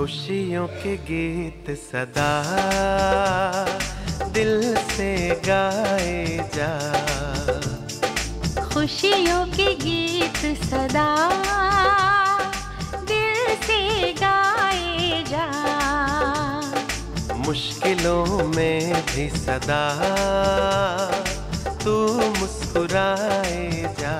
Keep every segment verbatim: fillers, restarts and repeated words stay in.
खुशियों के गीत सदा दिल से गाए जा, खुशियों के गीत सदा दिल से गाए जा, मुश्किलों में भी सदा तू मुस्कुराए जा,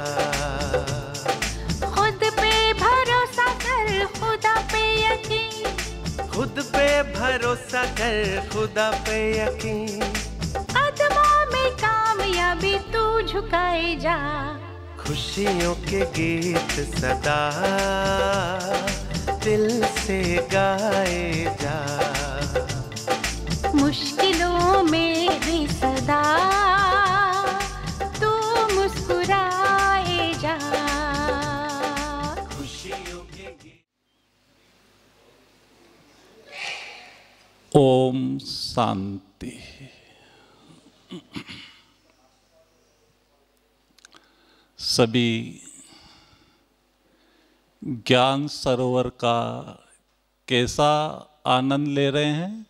खुद पे भरोसा कर खुदा पे यकीन, खुद पे भरोसा कर खुदा पे यकीन, कदमों में कामयाबी तू झुकाए जा, खुशियों के गीत सदा दिल से गाए जा, मुश्किलों में भी सदा तू मुस्कुराए जा, खुशियों के गीत। ओम शांति। सभी ज्ञान सरोवर का कैसा आनंद ले रहे हैं?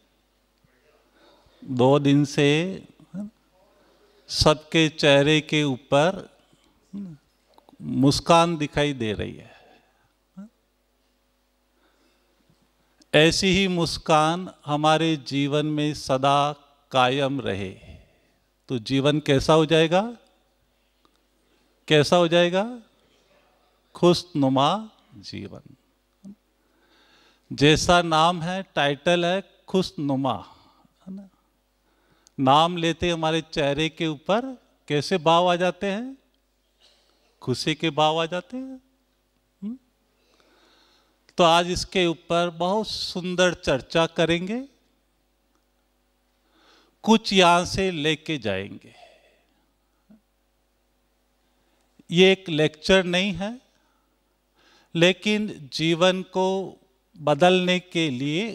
दो दिन से सबके चेहरे के ऊपर मुस्कान दिखाई दे रही है। ऐसी ही मुस्कान हमारे जीवन में सदा कायम रहे तो जीवन कैसा हो जाएगा? कैसा हो जाएगा? खुशनुमा जीवन। जैसा नाम है, टाइटल है खुशनुमा, है ना? नाम लेते हमारे चेहरे के ऊपर कैसे भाव आ जाते हैं? खुशी के भाव आ जाते हैं। तो आज इसके ऊपर बहुत सुंदर चर्चा करेंगे, कुछ यहां से लेके जाएंगे। ये एक लेक्चर नहीं है, लेकिन जीवन को बदलने के लिए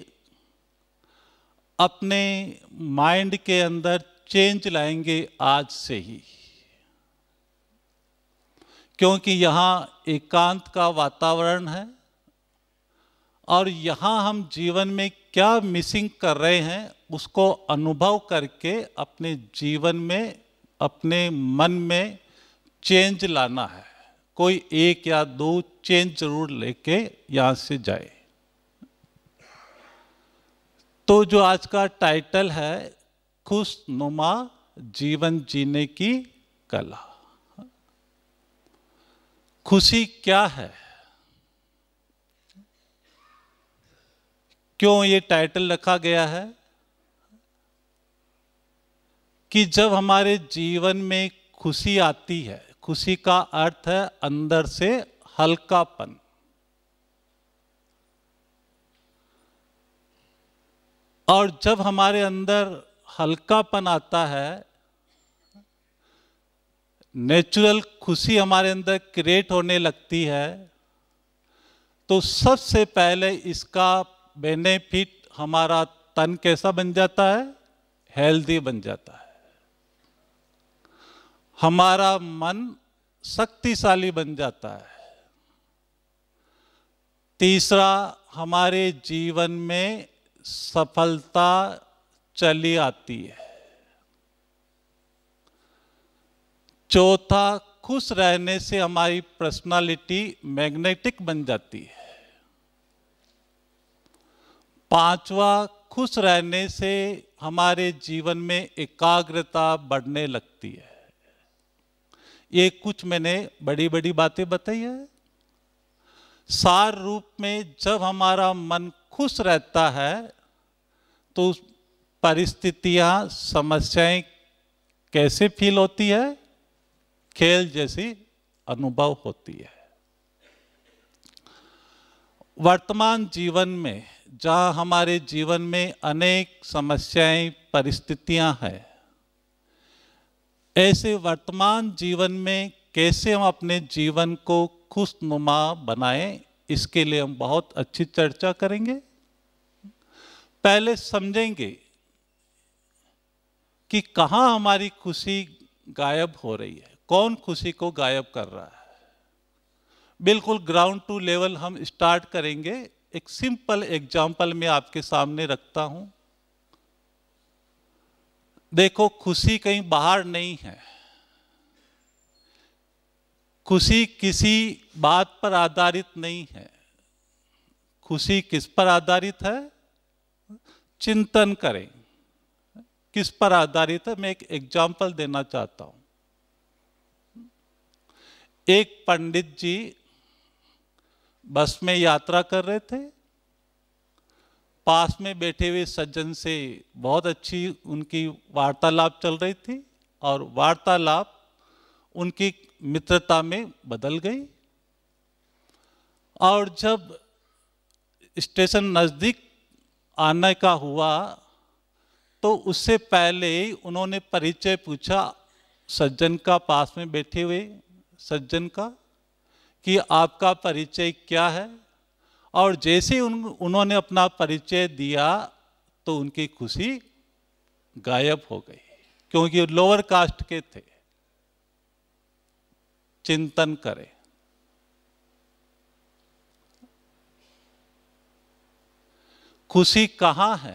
अपने माइंड के अंदर चेंज लाएंगे आज से ही, क्योंकि यहाँ एकांत का वातावरण है और यहाँ हम जीवन में क्या मिसिंग कर रहे हैं उसको अनुभव करके अपने जीवन में, अपने मन में चेंज लाना है। कोई एक या दो चेंज जरूर लेके यहाँ से जाए। तो जो आज का टाइटल है खुशनुमा जीवन जीने की कला। खुशी क्या है? क्यों ये टाइटल रखा गया है? कि जब हमारे जीवन में खुशी आती है, खुशी का अर्थ है अंदर से हल्कापन। और जब हमारे अंदर हल्कापन आता है, नेचुरल खुशी हमारे अंदर क्रिएट होने लगती है, तो सबसे पहले इसका बेनिफिट हमारा तन कैसा बन जाता है? हेल्दी बन जाता है। हमारा मन शक्तिशाली बन जाता है। तीसरा, हमारे जीवन में सफलता चली आती है। चौथा, खुश रहने से हमारी पर्सनालिटी मैग्नेटिक बन जाती है। पांचवा, खुश रहने से हमारे जीवन में एकाग्रता बढ़ने लगती है। ये कुछ मैंने बड़ी बड़ी बातें बताई है। सार रूप में जब हमारा मन खुश रहता है तो परिस्थितियां, समस्याएं कैसे फील होती है? खेल जैसी अनुभव होती है। वर्तमान जीवन में जहां हमारे जीवन में अनेक समस्याएं, परिस्थितियां हैं, ऐसे वर्तमान जीवन में कैसे हम अपने जीवन को खुशनुमा बनाएं, इसके लिए हम बहुत अच्छी चर्चा करेंगे। पहले समझेंगे कि कहाँ हमारी खुशी गायब हो रही है, कौन खुशी को गायब कर रहा है। बिल्कुल ग्राउंड टू लेवल हम स्टार्ट करेंगे एक सिंपल एग्जाम्पल मैं आपके सामने रखता हूं। देखो, खुशी कहीं बाहर नहीं है। खुशी किसी बात पर आधारित नहीं है। खुशी किस पर आधारित है? चिंतन करें किस पर आधारित है। मैं एक एग्जाम्पल देना चाहता हूं। एक पंडित जी बस में यात्रा कर रहे थे। पास में बैठे हुए सज्जन से बहुत अच्छी उनकी वार्तालाप चल रही थी और वार्तालाप उनकी मित्रता में बदल गई। और जब स्टेशन नज़दीक आने का हुआ तो उससे पहले ही उन्होंने परिचय पूछा सज्जन का, पास में बैठे हुए सज्जन का, कि आपका परिचय क्या है। और जैसे ही उन उन्होंने अपना परिचय दिया तो उनकी खुशी गायब हो गई, क्योंकि लोअर कास्ट के थे। चिंतन करें। खुशी कहाँ है?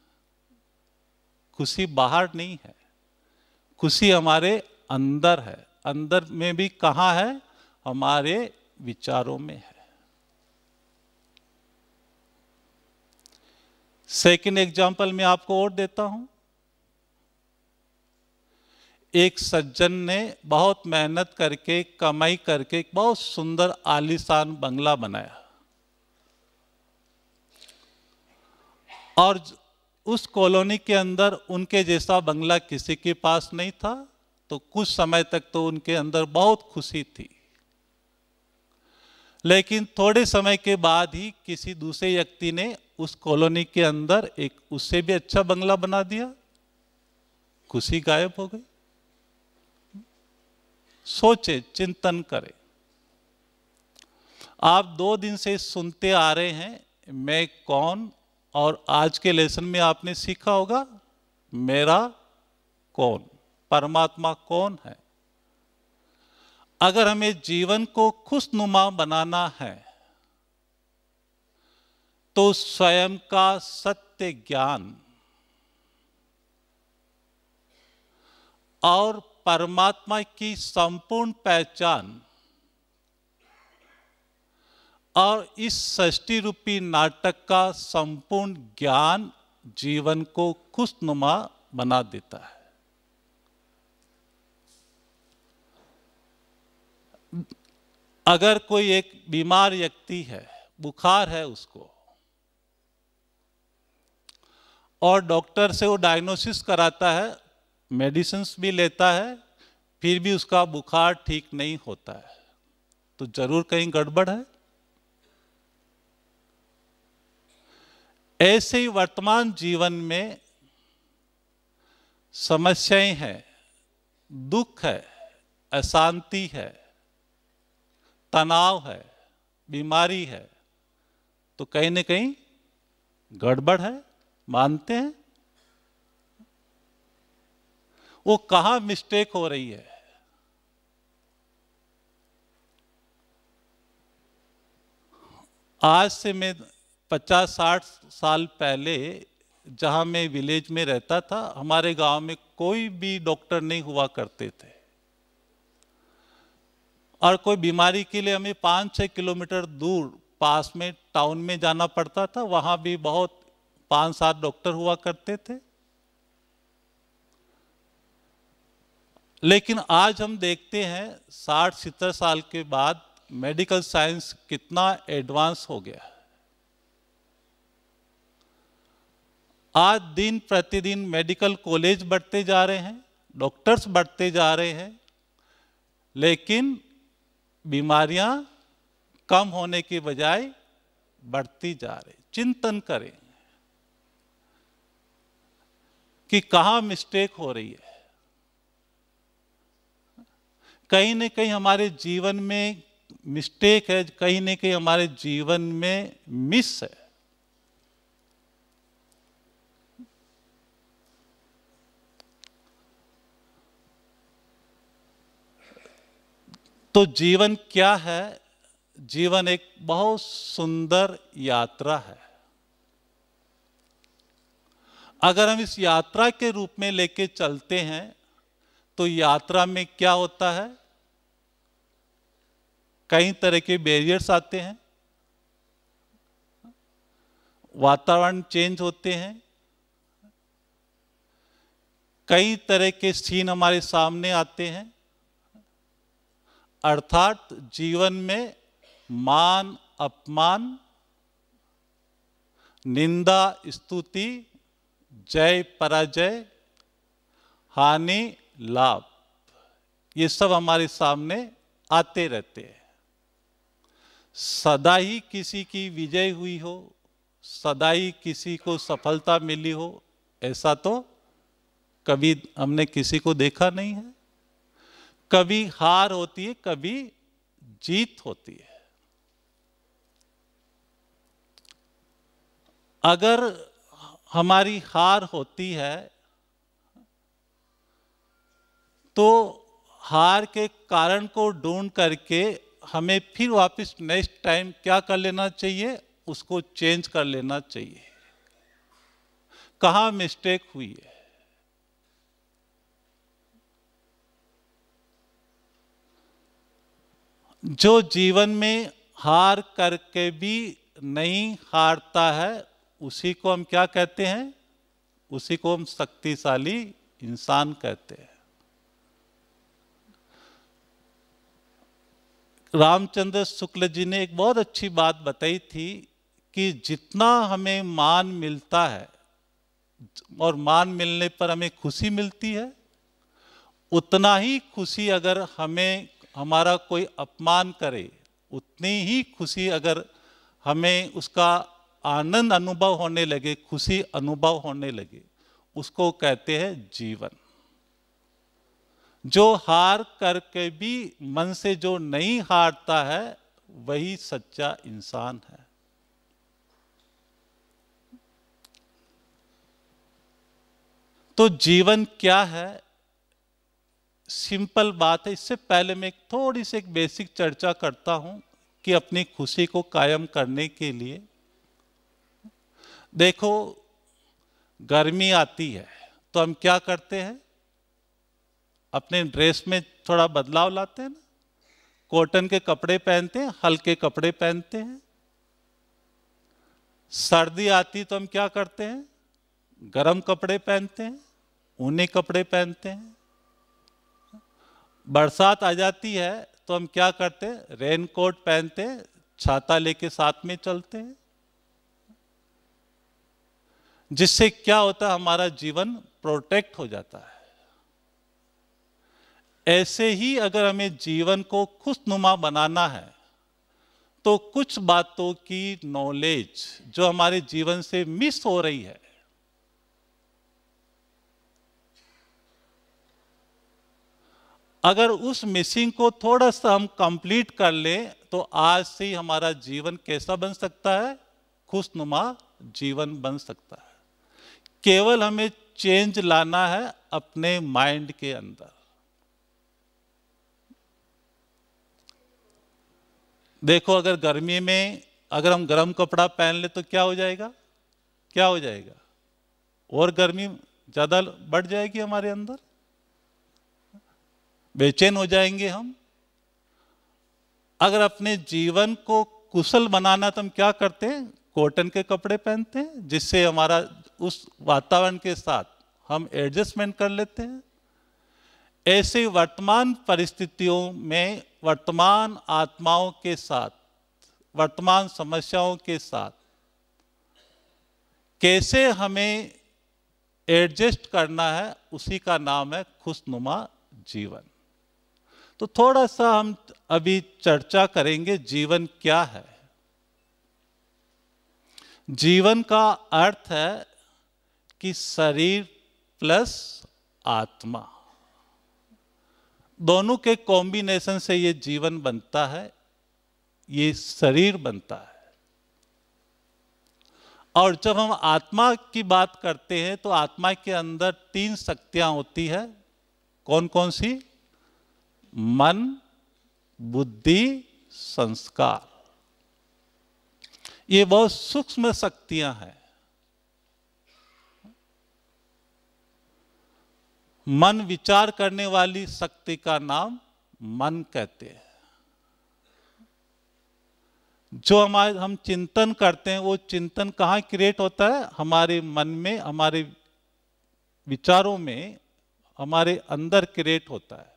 खुशी बाहर नहीं है, खुशी हमारे अंदर है। अंदर में भी कहाँ है? हमारे विचारों में है। सेकंड एग्जाम्पल मैं आपको और देता हूं। एक सज्जन ने बहुत मेहनत करके, कमाई करके एक बहुत सुंदर आलीशान बंगला बनाया और उस कॉलोनी के अंदर उनके जैसा बंगला किसी के पास नहीं था। तो कुछ समय तक तो उनके अंदर बहुत खुशी थी, लेकिन थोड़े समय के बाद ही किसी दूसरे व्यक्ति ने उस कॉलोनी के अंदर एक उससे भी अच्छा बंगला बना दिया। खुशी गायब हो गई। सोचे, चिंतन करें। आप दो दिन से सुनते आ रहे हैं मैं कौन, और आज के लेसन में आपने सीखा होगा मेरा कौन, परमात्मा कौन है। अगर हमें जीवन को खुशनुमा बनाना है तो स्वयं का सत्य ज्ञान और परमात्मा की संपूर्ण पहचान और इस सृष्टि रूपी नाटक का संपूर्ण ज्ञान जीवन को खुशनुमा बना देता है। अगर कोई एक बीमार व्यक्ति है, बुखार है उसको, और डॉक्टर से वो डायग्नोसिस कराता है, मेडिसिन्स भी लेता है, फिर भी उसका बुखार ठीक नहीं होता है, तो जरूर कहीं गड़बड़ है। ऐसे ही वर्तमान जीवन में समस्याएं हैं, दुख है, अशांति है, तनाव है, बीमारी है, तो कहीं न कहीं गड़बड़ है। मानते हैं? वो कहां मिस्टेक हो रही है? आज से मैं पचास साठ साल पहले जहां मैं विलेज में रहता था, हमारे गांव में कोई भी डॉक्टर नहीं हुआ करते थे, और कोई बीमारी के लिए हमें पाँच छः किलोमीटर दूर पास में टाउन में जाना पड़ता था। वहां भी बहुत पांच सात डॉक्टर हुआ करते थे। लेकिन आज हम देखते हैं साठ सत्तर साल के बाद मेडिकल साइंस कितना एडवांस हो गया है। आज दिन प्रतिदिन मेडिकल कॉलेज बढ़ते जा रहे हैं, डॉक्टर्स बढ़ते जा रहे हैं, लेकिन बीमारियां कम होने की बजाय बढ़ती जा रही। चिंतन करें कि कहां मिस्टेक हो रही है। कहीं न कहीं हमारे जीवन में मिस्टेक है, कहीं न कहीं हमारे जीवन में मिस है। तो जीवन क्या है? जीवन एक बहुत सुंदर यात्रा है। अगर हम इस यात्रा के रूप में लेके चलते हैं तो यात्रा में क्या होता है, कई तरह के बैरियर्स आते हैं, वातावरण चेंज होते हैं, कई तरह के सीन हमारे सामने आते हैं। अर्थात जीवन में मान अपमान, निंदा स्तुति, जय पराजय, हानि लाभ, ये सब हमारे सामने आते रहते हैं। सदा ही किसी की विजय हुई हो, सदा ही किसी को सफलता मिली हो, ऐसा तो कभी हमने किसी को देखा नहीं है। कभी हार होती है, कभी जीत होती है। अगर हमारी हार होती है तो हार के कारण को ढूंढ करके हमें फिर वापस नेक्स्ट टाइम क्या कर लेना चाहिए, उसको चेंज कर लेना चाहिए। कहाँ मिस्टेक हुई है। जो जीवन में हार करके भी नहीं हारता है, उसी को हम क्या कहते हैं, उसी को हम शक्तिशाली इंसान कहते हैं। रामचंद्र शुक्ल जी ने एक बहुत अच्छी बात बताई थी कि जितना हमें मान मिलता है और मान मिलने पर हमें खुशी मिलती है, उतना ही खुशी अगर हमें हमारा कोई अपमान करे, उतनी ही खुशी अगर हमें उसका आनंद अनुभव होने लगे, खुशी अनुभव होने लगे, उसको कहते हैं जीवन। जो हार करके भी मन से जो नहीं हारता है, वही सच्चा इंसान है। तो जीवन क्या है, सिंपल बात है। इससे पहले मैं एक थोड़ी सी एक बेसिक चर्चा करता हूं कि अपनी खुशी को कायम करने के लिए, देखो गर्मी आती है तो हम क्या करते हैं, अपने ड्रेस में थोड़ा बदलाव लाते हैं ना, कॉटन के कपड़े पहनते हैं, हल्के कपड़े पहनते हैं। सर्दी आती तो हम क्या करते हैं, गर्म कपड़े पहनते हैं, ऊनी कपड़े पहनते हैं। बरसात आ जाती है तो हम क्या करते हैं, रेन कोट पहनते हैं, छाता लेके साथ में चलते हैं। जिससे क्या होता है, हमारा जीवन प्रोटेक्ट हो जाता है। ऐसे ही अगर हमें जीवन को खुशनुमा बनाना है तो कुछ बातों की नॉलेज जो हमारे जीवन से मिस हो रही है, अगर उस मिसिंग को थोड़ा सा हम कंप्लीट कर लें तो आज से ही हमारा जीवन कैसा बन सकता है, खुशनुमा जीवन बन सकता है। केवल हमें चेंज लाना है अपने माइंड के अंदर। देखो अगर गर्मी में अगर हम गर्म कपड़ा पहन ले तो क्या हो जाएगा, क्या हो जाएगा, और गर्मी ज्यादा बढ़ जाएगी हमारे अंदर, बेचैन हो जाएंगे हम। अगर अपने जीवन को कुशल बनाना तो हम क्या करते हैं, कॉटन के कपड़े पहनते हैं, जिससे हमारा उस वातावरण के साथ हम एडजस्टमेंट कर लेते हैं। ऐसे वर्तमान परिस्थितियों में वर्तमान आत्माओं के साथ, वर्तमान समस्याओं के साथ कैसे हमें एडजस्ट करना है, उसी का नाम है खुशनुमा जीवन। तो थोड़ा सा हम अभी चर्चा करेंगे जीवन क्या है। जीवन का अर्थ है कि शरीर प्लस आत्मा, दोनों के कॉम्बिनेशन से ये जीवन बनता है, ये शरीर बनता है। और जब हम आत्मा की बात करते हैं तो आत्मा के अंदर तीन शक्तियां होती है। कौन कौन सी? मन, बुद्धि, संस्कार। ये बहुत सूक्ष्म शक्तियां हैं। मन विचार करने वाली शक्ति का नाम मन कहते हैं। जो हमारे हम चिंतन करते हैं वो चिंतन कहाँ क्रिएट होता है? हमारे मन में, हमारे विचारों में, हमारे अंदर क्रिएट होता है।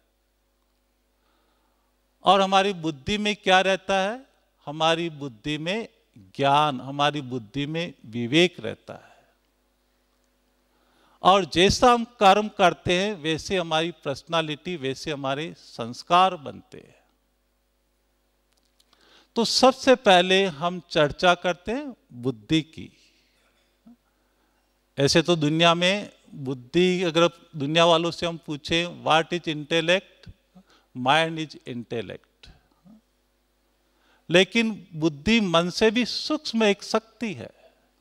और हमारी बुद्धि में क्या रहता है? हमारी बुद्धि में ज्ञान, हमारी बुद्धि में विवेक रहता है। और जैसा हम कर्म करते हैं वैसे हमारी पर्सनालिटी, वैसे हमारे संस्कार बनते हैं। तो सबसे पहले हम चर्चा करते हैं बुद्धि की। ऐसे तो दुनिया में बुद्धि, अगर दुनिया वालों से हम पूछें what is intellect, mind is intellect. लेकिन बुद्धि मन से भी सूक्ष्म एक शक्ति है।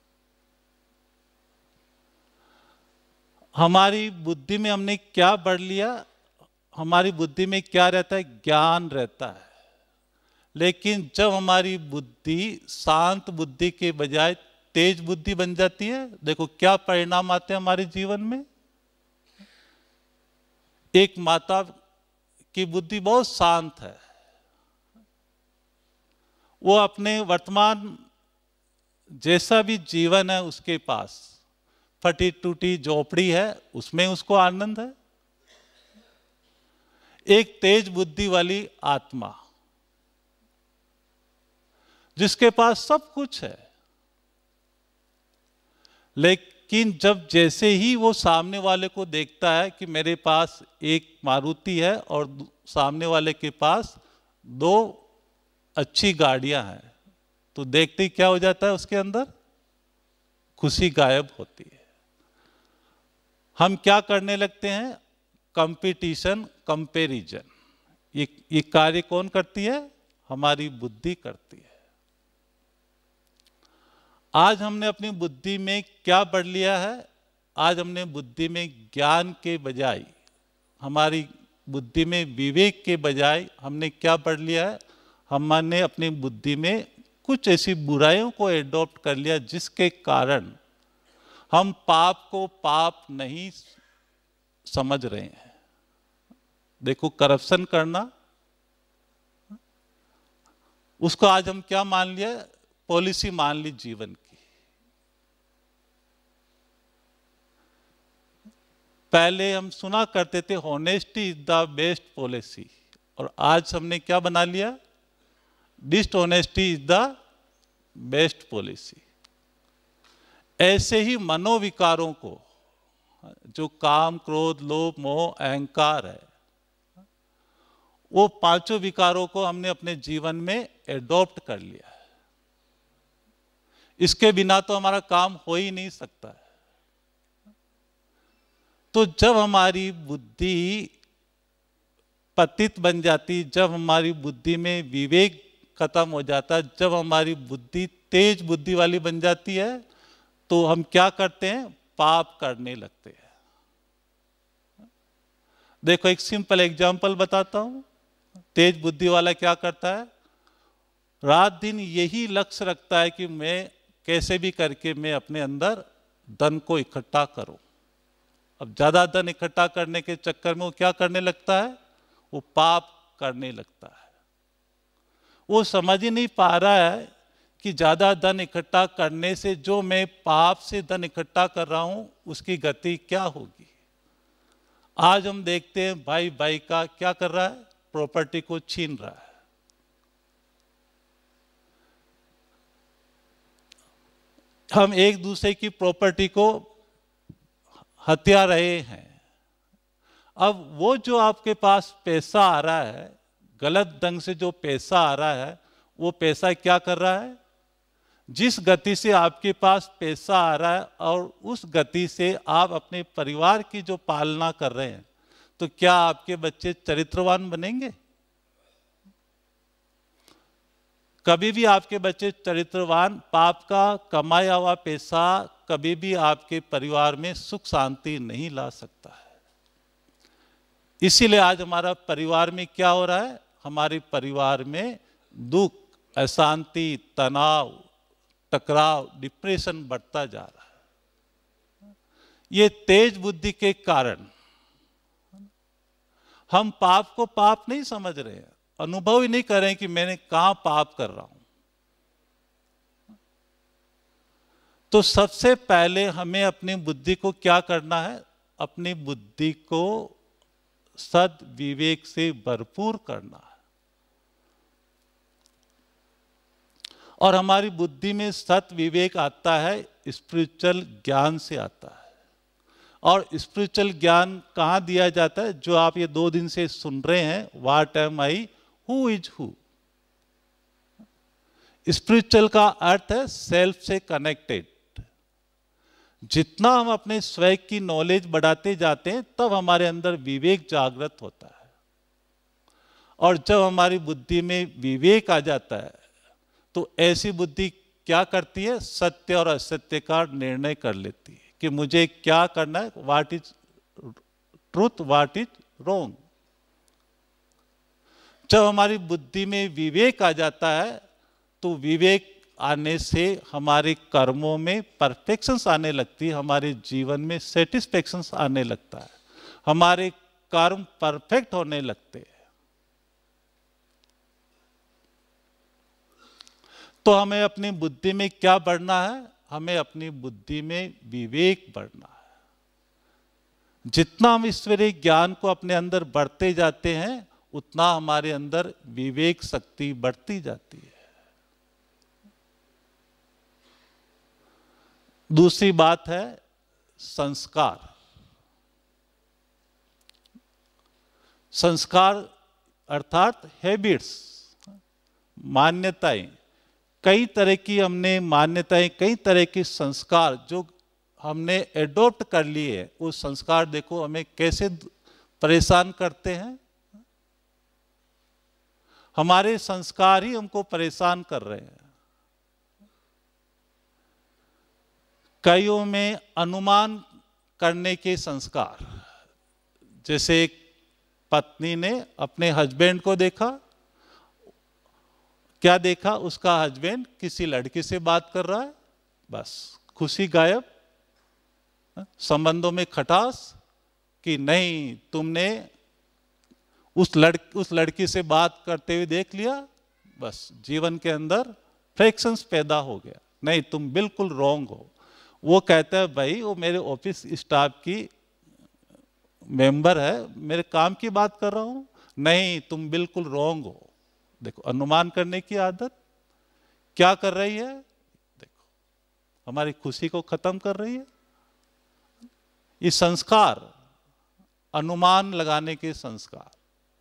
हमारी बुद्धि में हमने क्या बढ़ लिया? हमारी बुद्धि में क्या रहता है? ज्ञान रहता है। लेकिन जब हमारी बुद्धि शांत बुद्धि के बजाय तेज बुद्धि बन जाती है, देखो क्या परिणाम आते हैं हमारे जीवन में। एक माता की बुद्धि बहुत शांत है, वो अपने वर्तमान जैसा भी जीवन है उसके पास, फटी टूटी झोपड़ी है उसमें उसको आनंद है। एक तेज बुद्धि वाली आत्मा जिसके पास सब कुछ है, लेकिन जब जैसे ही वो सामने वाले को देखता है कि मेरे पास एक मारुति है और सामने वाले के पास दो अच्छी गाड़ियां हैं, तो देखते ही क्या हो जाता है? उसके अंदर खुशी गायब होती है। हम क्या करने लगते हैं? Competition, comparison. ये ये कार्य कौन करती है? हमारी बुद्धि करती है। आज हमने अपनी बुद्धि में क्या बढ़ लिया है? आज हमने बुद्धि में ज्ञान के बजाय, हमारी बुद्धि में विवेक के बजाय हमने क्या बढ़ लिया है? हमने अपनी बुद्धि में कुछ ऐसी बुराइयों को एडॉप्ट कर लिया जिसके कारण हम पाप को पाप नहीं समझ रहे हैं। देखो, करप्शन करना, उसको आज हम क्या मान लिया? पॉलिसी मान ली जीवन की। पहले हम सुना करते थे honesty is the best policy, और आज हमने क्या बना लिया? Dishonesty is the best policy. ऐसे ही मनोविकारों को, जो काम, क्रोध, लोभ, मोह, अहंकार है, वो पांचों विकारों को हमने अपने जीवन में एडॉप्ट कर लिया है। इसके बिना तो हमारा काम हो ही नहीं सकता है। तो जब हमारी बुद्धि पतित बन जाती, जब हमारी बुद्धि में विवेक खत्म हो जाता, जब हमारी बुद्धि तेज बुद्धि वाली बन जाती है, तो हम क्या करते हैं? पाप करने लगते हैं। देखो, एक सिंपल एग्जांपल बताता हूं। तेज बुद्धि वाला क्या करता है? रात दिन यही लक्ष्य रखता है कि मैं कैसे भी करके मैं अपने अंदर धन को इकट्ठा करूं। अब ज्यादा धन इकट्ठा करने के चक्कर में वो क्या करने लगता है? वो पाप करने लगता है। वो समझ ही नहीं पा रहा है कि ज्यादा धन इकट्ठा करने से जो मैं पाप से धन इकट्ठा कर रहा हूं उसकी गति क्या होगी। आज हम देखते हैं भाई भाई का क्या कर रहा है? प्रॉपर्टी को छीन रहा है। हम एक दूसरे की प्रॉपर्टी को हत्या रहे हैं। अब वो जो आपके पास पैसा आ रहा है, गलत ढंग से जो पैसा आ रहा है, वो पैसा क्या कर रहा है? जिस गति से आपके पास पैसा आ रहा है और उस गति से आप अपने परिवार की जो पालना कर रहे हैं, तो क्या आपके बच्चे चरित्रवान बनेंगे? कभी भी आपके बच्चे चरित्रवान, पाप का कमाया हुआ पैसा कभी भी आपके परिवार में सुख शांति नहीं ला सकता है। इसीलिए आज हमारा परिवार में क्या हो रहा है? हमारे परिवार में दुख, अशांति, तनाव, टकराव, डिप्रेशन बढ़ता जा रहा है। ये तेज बुद्धि के कारण हम पाप को पाप नहीं समझ रहे हैं, अनुभव ही नहीं कर रहे हैं कि मैंने कहां पाप कर रहा हूं। तो सबसे पहले हमें अपनी बुद्धि को क्या करना है? अपनी बुद्धि को सद विवेक से भरपूर करना है। और हमारी बुद्धि में सत विवेक आता है स्पिरिचुअल ज्ञान से आता है। और स्पिरिचुअल ज्ञान कहां दिया जाता है? जो आप ये दो दिन से सुन रहे हैं, what am I, who is who. Spiritual का अर्थ है सेल्फ से कनेक्टेड। जितना हम अपने स्वयं की नॉलेज बढ़ाते जाते हैं तब हमारे अंदर विवेक जागृत होता है। और जब हमारी बुद्धि में विवेक आ जाता है तो ऐसी बुद्धि क्या करती है? सत्य और असत्य का निर्णय कर लेती है कि मुझे क्या करना है, what is truth, what is wrong. जब हमारी बुद्धि में विवेक आ जाता है तो विवेक आने से हमारे कर्मों में परफेक्शंस आने लगती है, हमारे जीवन में सेटिस्फेक्शंस आने लगता है, हमारे कर्म परफेक्ट होने लगते हैं। तो हमें अपनी बुद्धि में क्या बढ़ना है? हमें अपनी बुद्धि में विवेक बढ़ना है। जितना हम ईश्वरीय ज्ञान को अपने अंदर बढ़ते जाते हैं उतना हमारे अंदर विवेक शक्ति बढ़ती जाती है। दूसरी बात है संस्कार। संस्कार अर्थात हैबिट्स, मान्यताएं। कई तरह की हमने मान्यताएं, कई तरह के संस्कार जो हमने एडॉप्ट कर लिए हैं, उस संस्कार देखो हमें कैसे परेशान करते हैं। हमारे संस्कार ही हमको परेशान कर रहे हैं। कईयों में अनुमान करने के संस्कार, जैसे एक पत्नी ने अपने हस्बैंड को देखा, क्या देखा? उसका हस्बैंड किसी लड़की से बात कर रहा है, बस खुशी गायब। संबंधों में खटास कि नहीं, तुमने उस लड़ उस लड़की से बात करते हुए देख लिया, बस जीवन के अंदर फ्रिक्शंस पैदा हो गया। नहीं, तुम बिल्कुल रॉन्ग हो। वो कहता है भाई वो मेरे ऑफिस स्टाफ की मेंबर है, मेरे काम की बात कर रहा हूं। नहीं, तुम बिल्कुल रॉन्ग हो। देखो अनुमान करने की आदत क्या कर रही है? देखो हमारी खुशी को खत्म कर रही है। ये संस्कार, अनुमान लगाने के संस्कार।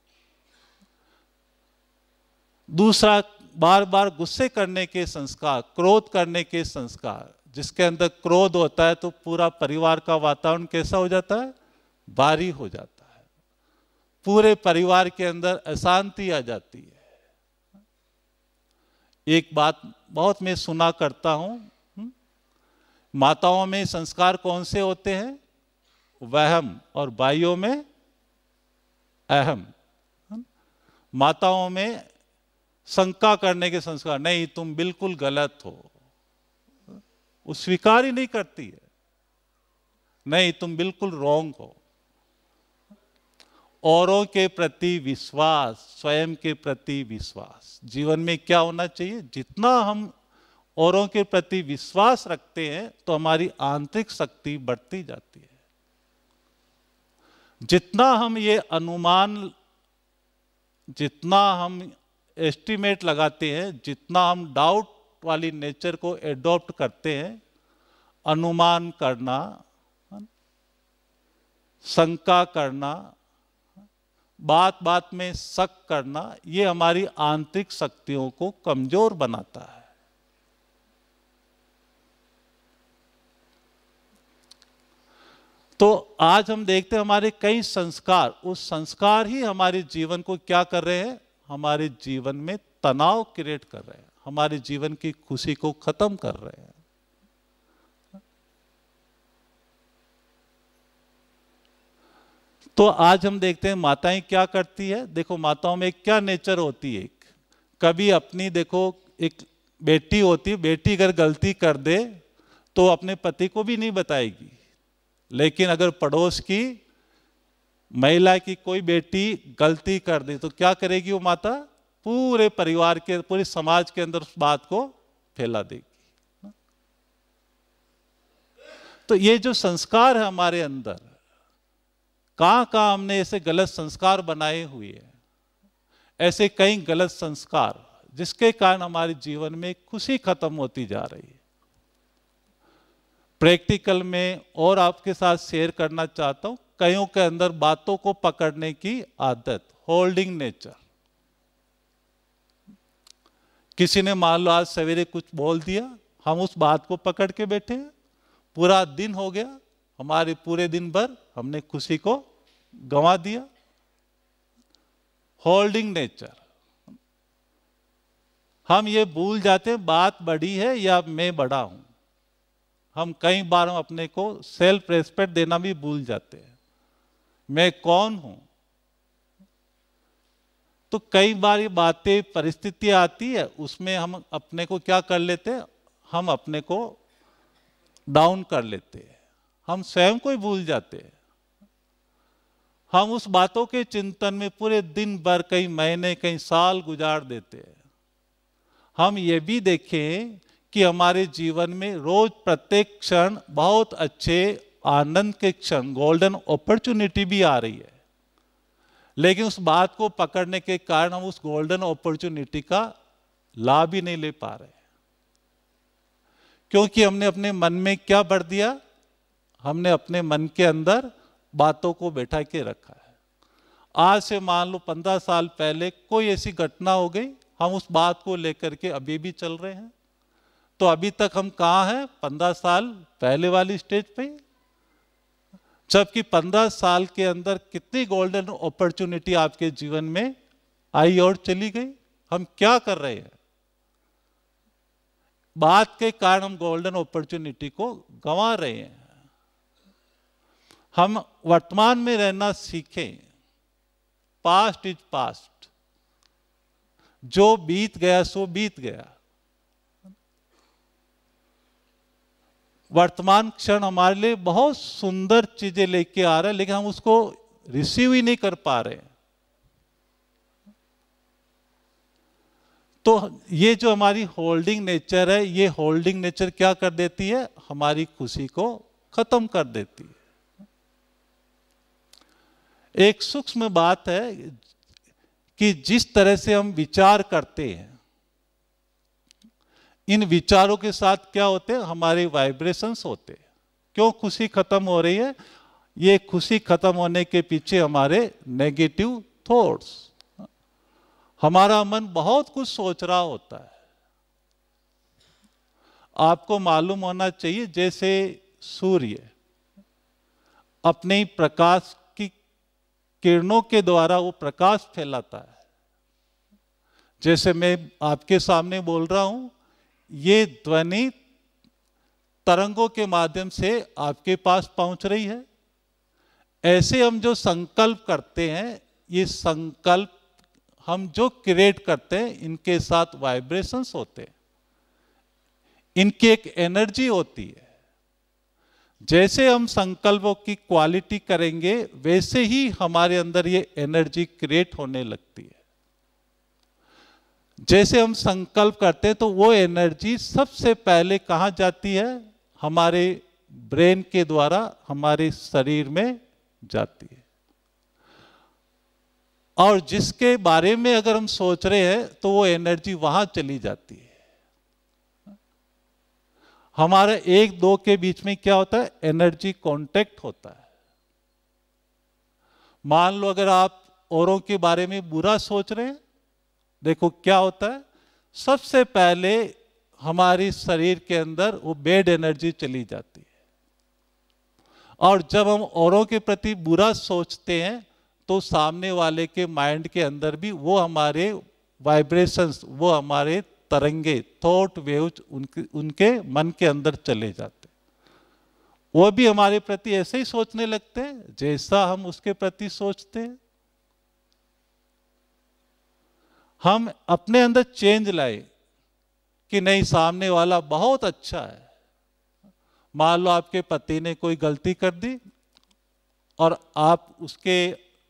दूसरा, बार बार गुस्से करने के संस्कार, क्रोध करने के संस्कार। जिसके अंदर क्रोध होता है तो पूरा परिवार का वातावरण कैसा हो जाता है? भारी हो जाता है। पूरे परिवार के अंदर अशांति आ जाती है। एक बात बहुत मैं सुना करता हूं, माताओं में संस्कार कौन से होते हैं? वहम, और भाइयों में अहम। माताओं में शंका करने के संस्कार, नहीं तुम बिल्कुल गलत हो, वो स्वीकार ही नहीं करती है, नहीं तुम बिल्कुल रॉन्ग हो। औरों के प्रति विश्वास, स्वयं के प्रति विश्वास। जीवन में क्या होना चाहिए? जितना हम औरों के प्रति विश्वास रखते हैं तो हमारी आंतरिक शक्ति बढ़ती जाती है। जितना हम ये अनुमान, जितना हम एस्टिमेट लगाते हैं, जितना हम डाउट वाली नेचर को एडॉप्ट करते हैं, अनुमान करना, शंका करना, बात बात में शक करना, ये हमारी आंतरिक शक्तियों को कमजोर बनाता है। तो आज हम देखते हैं हमारे कई संस्कार, उस संस्कार ही हमारे जीवन को क्या कर रहे हैं? हमारे जीवन में तनाव क्रिएट कर रहे हैं, हमारे जीवन की खुशी को खत्म कर रहे हैं। तो आज हम देखते हैं माताएं क्या करती है। देखो माताओं में क्या नेचर होती है, कभी अपनी, देखो एक बेटी होती, बेटी अगर गलती कर दे तो अपने पति को भी नहीं बताएगी, लेकिन अगर पड़ोस की महिला की कोई बेटी गलती कर दे तो क्या करेगी वो माता? पूरे परिवार के, पूरे समाज के अंदर उस बात को फैला देगी। तो ये जो संस्कार है हमारे अंदर, कहां कहां हमने ऐसे गलत संस्कार बनाए हुए हैं, ऐसे कई गलत संस्कार जिसके कारण हमारे जीवन में खुशी खत्म होती जा रही है। प्रैक्टिकल में और आपके साथ शेयर करना चाहता हूं, कईयों के अंदर बातों को पकड़ने की आदत, होल्डिंग नेचर। किसी ने मान लो आज सवेरे कुछ बोल दिया, हम उस बात को पकड़ के बैठे हैं, पूरा दिन हो गया, हमारे पूरे दिन भर हमने खुशी को गंवा दिया। Holding nature. हम ये भूल जाते हैं बात बड़ी है या मैं बड़ा हूं। हम कई बार हम अपने को सेल्फ रेस्पेक्ट देना भी भूल जाते हैं, मैं कौन हूं। तो कई बार ये बातें, परिस्थितियां आती है, उसमें हम अपने को क्या कर लेते हैं, हम अपने को डाउन कर लेते हैं, हम स्वयं को ही भूल जाते हैं। हम उस बातों के चिंतन में पूरे दिन भर, कई महीने, कई साल गुजार देते हैं। हम ये भी देखें कि हमारे जीवन में रोज प्रत्येक क्षण बहुत अच्छे आनंद के क्षण, गोल्डन अपॉर्चुनिटी भी आ रही है, लेकिन उस बात को पकड़ने के कारण हम उस गोल्डन अपॉर्चुनिटी का लाभ ही नहीं ले पा रहे, क्योंकि हमने अपने मन में क्या भर दिया, हमने अपने मन के अंदर बातों को बैठा के रखा है। आज से मान लो पंद्रह साल पहले कोई ऐसी घटना हो गई, हम उस बात को लेकर के अभी भी चल रहे हैं, तो अभी तक हम कहाँ हैं? पंद्रह साल पहले वाली स्टेज पे। जबकि पंद्रह साल के अंदर कितनी गोल्डन अपॉर्चुनिटी आपके जीवन में आई और चली गई। हम क्या कर रहे हैं? बात के कारण हम गोल्डन अपॉर्चुनिटी को गंवा रहे हैं। हम वर्तमान में रहना सीखें। पास्ट इज पास्ट, जो बीत गया सो बीत गया। वर्तमान क्षण हमारे लिए बहुत सुंदर चीजें लेके आ रहा है, लेकिन हम उसको रिसीव ही नहीं कर पा रहे। तो ये जो हमारी होल्डिंग नेचर है, ये होल्डिंग नेचर क्या कर देती है? हमारी खुशी को खत्म कर देती है। एक सूक्ष्म बात है कि जिस तरह से हम विचार करते हैं, इन विचारों के साथ क्या होते हैं? हमारे वाइब्रेशंस होते हैं। क्यों खुशी खत्म हो रही है? ये खुशी खत्म होने के पीछे हमारे नेगेटिव थॉट्स, हमारा मन बहुत कुछ सोच रहा होता है। आपको मालूम होना चाहिए, जैसे सूर्य अपने प्रकाश की किरणों के द्वारा वो प्रकाश फैलाता है। जैसे मैं आपके सामने बोल रहा हूं, ये ध्वनि तरंगों के माध्यम से आपके पास पहुंच रही है। ऐसे हम जो संकल्प करते हैं, ये संकल्प हम जो क्रिएट करते हैं, इनके साथ वाइब्रेशंस होते हैं, इनकी एक एनर्जी होती है। जैसे हम संकल्पों की क्वालिटी करेंगे, वैसे ही हमारे अंदर ये एनर्जी क्रिएट होने लगती है। जैसे हम संकल्प करते हैं तो वो एनर्जी सबसे पहले कहां जाती है? हमारे ब्रेन के द्वारा हमारे शरीर में जाती है। और जिसके बारे में अगर हम सोच रहे हैं तो वो एनर्जी वहां चली जाती है। हमारे एक दो के बीच में क्या होता है? एनर्जी कांटेक्ट होता है। मान लो अगर आप औरों के बारे में बुरा सोच रहे हैं, देखो क्या होता है, सबसे पहले हमारी शरीर के अंदर वो बैड एनर्जी चली जाती है। और जब हम औरों के प्रति बुरा सोचते हैं तो सामने वाले के माइंड के अंदर भी वो हमारे वाइब्रेशंस, वो हमारे तरंगे, थॉट वेव्स उनके उनके मन के अंदर चले जाते हैं। वो भी हमारे प्रति ऐसे ही सोचने लगते हैं जैसा हम उसके प्रति सोचते हैं। हम अपने अंदर चेंज लाए कि नहीं, सामने वाला बहुत अच्छा है। मान लो आपके पति ने कोई गलती कर दी और आप उसके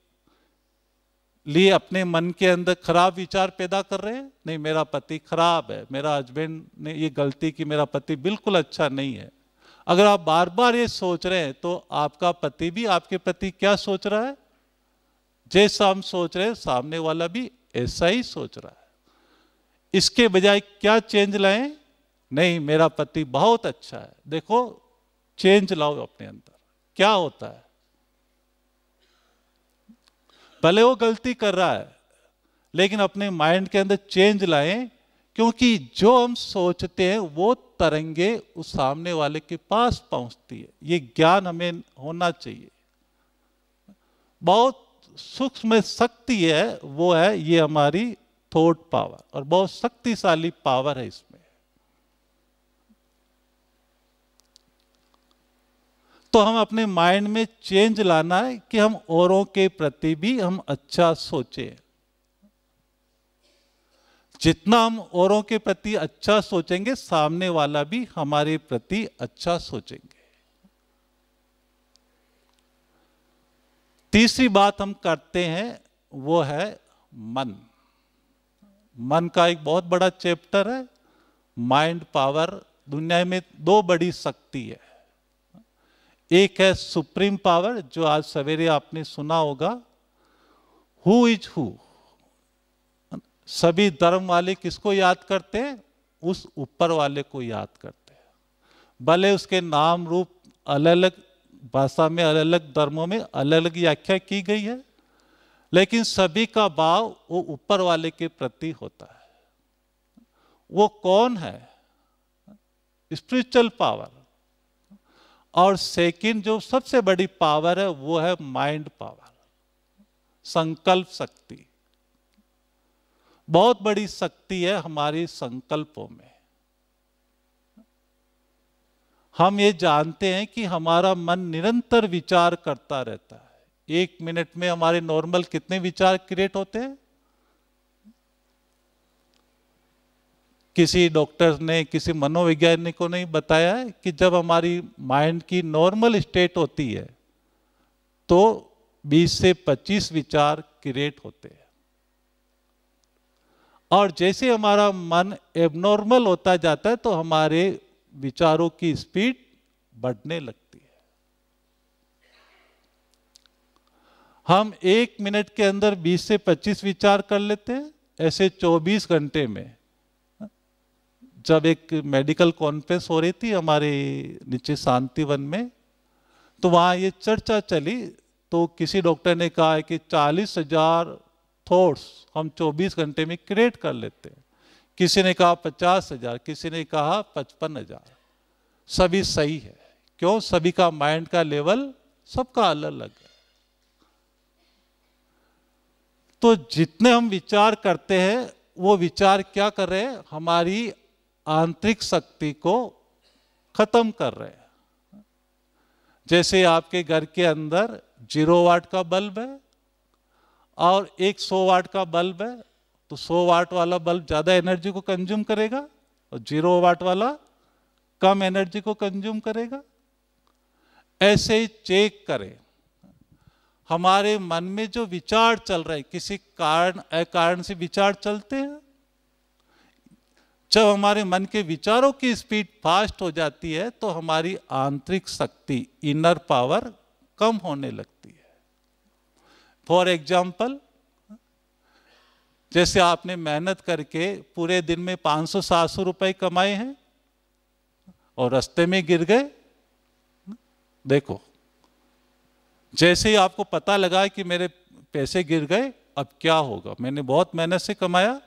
लिए अपने मन के अंदर खराब विचार पैदा कर रहे हैं, नहीं मेरा पति खराब है, मेरा हस्बैंड ने ये गलती की, मेरा पति बिल्कुल अच्छा नहीं है। अगर आप बार बार ये सोच रहे हैं तो आपका पति भी आपके प्रति क्या सोच रहा है? जैसा हम सोच रहे हैं सामने वाला भी ऐसा ही सोच रहा है। इसके बजाय क्या चेंज लाएं? नहीं मेरा पति बहुत अच्छा है। देखो चेंज लाओ अपने अंदर। क्या होता है? भले वो गलती कर रहा है लेकिन अपने माइंड के अंदर चेंज लाएं, क्योंकि जो हम सोचते हैं वो तरंगे उस सामने वाले के पास पहुंचती है। ये ज्ञान हमें होना चाहिए। बहुत सूक्ष्म शक्ति है, वो है ये हमारी थॉट पावर, और बहुत शक्तिशाली पावर है इसमें। तो हम अपने माइंड में चेंज लाना है कि हम औरों के प्रति भी हम अच्छा सोचें। जितना हम औरों के प्रति अच्छा सोचेंगे सामने वाला भी हमारे प्रति अच्छा सोचेंगे। तीसरी बात हम करते हैं वो है मन। मन का एक बहुत बड़ा चैप्टर है। Mind power. दुनिया में दो बड़ी शक्ति है। एक है सुप्रीम पावर, जो आज सवेरे आपने सुना होगा, हु इज हु। सभी धर्म वाले किसको याद करते हैं? उस ऊपर वाले को याद करते हैं। भले उसके नाम रूप अलग अलग भाषा में, अलग अलग धर्मों में अलग अलग व्याख्या की गई है, लेकिन सभी का भाव वो ऊपर वाले के प्रति होता है। वो कौन है? Spiritual power. और सेकंड जो सबसे बड़ी पावर है वो है माइंड पावर, संकल्प शक्ति। बहुत बड़ी शक्ति है हमारी संकल्पों में। हम ये जानते हैं कि हमारा मन निरंतर विचार करता रहता है। एक मिनट में हमारे नॉर्मल कितने विचार क्रिएट होते हैं? किसी डॉक्टर ने, किसी मनोवैज्ञानिकों ने बताया है कि जब हमारी माइंड की नॉर्मल स्टेट होती है तो बीस से पच्चीस विचार क्रिएट होते हैं, और जैसे हमारा मन एबनॉर्मल होता जाता है तो हमारे विचारों की स्पीड बढ़ने लगती है। हम एक मिनट के अंदर बीस से पच्चीस विचार कर लेते हैं। ऐसे चौबीस घंटे में, जब एक मेडिकल कॉन्फ्रेंस हो रही थी हमारे नीचे शांतिवन में, तो वहां ये चर्चा चली, तो किसी डॉक्टर ने कहा है कि चालीस हजार थॉट्स हम चौबीस घंटे में क्रिएट कर लेते हैं। किसी ने कहा पचास हजार, किसी ने कहा पचपन हजार। सभी सही है। क्यों? सभी का माइंड का लेवल सबका अलग अलग है। तो जितने हम विचार करते हैं वो विचार क्या कर रहे हैं? हमारी आंतरिक शक्ति को खत्म कर रहे हैं। जैसे आपके घर के अंदर जीरो वाट का बल्ब है और एक सौ वाट का बल्ब है, तो सौ वाट वाला बल्ब ज्यादा एनर्जी को कंज्यूम करेगा और जीरो वाट वाला कम एनर्जी को कंज्यूम करेगा। ऐसे ही चेक करें हमारे मन में जो विचार चल रहे हैं, किसी कारण अकारण से विचार चलते हैं। जब हमारे मन के विचारों की स्पीड फास्ट हो जाती है तो हमारी आंतरिक शक्ति, इनर पावर कम होने लगती है। फॉर एग्जाम्पल, जैसे आपने मेहनत करके पूरे दिन में पाँच सौ सात सौ रुपए कमाए हैं और रास्ते में गिर गए। देखो, जैसे ही आपको पता लगा कि मेरे पैसे गिर गए, अब क्या होगा? मैंने बहुत मेहनत से कमाया।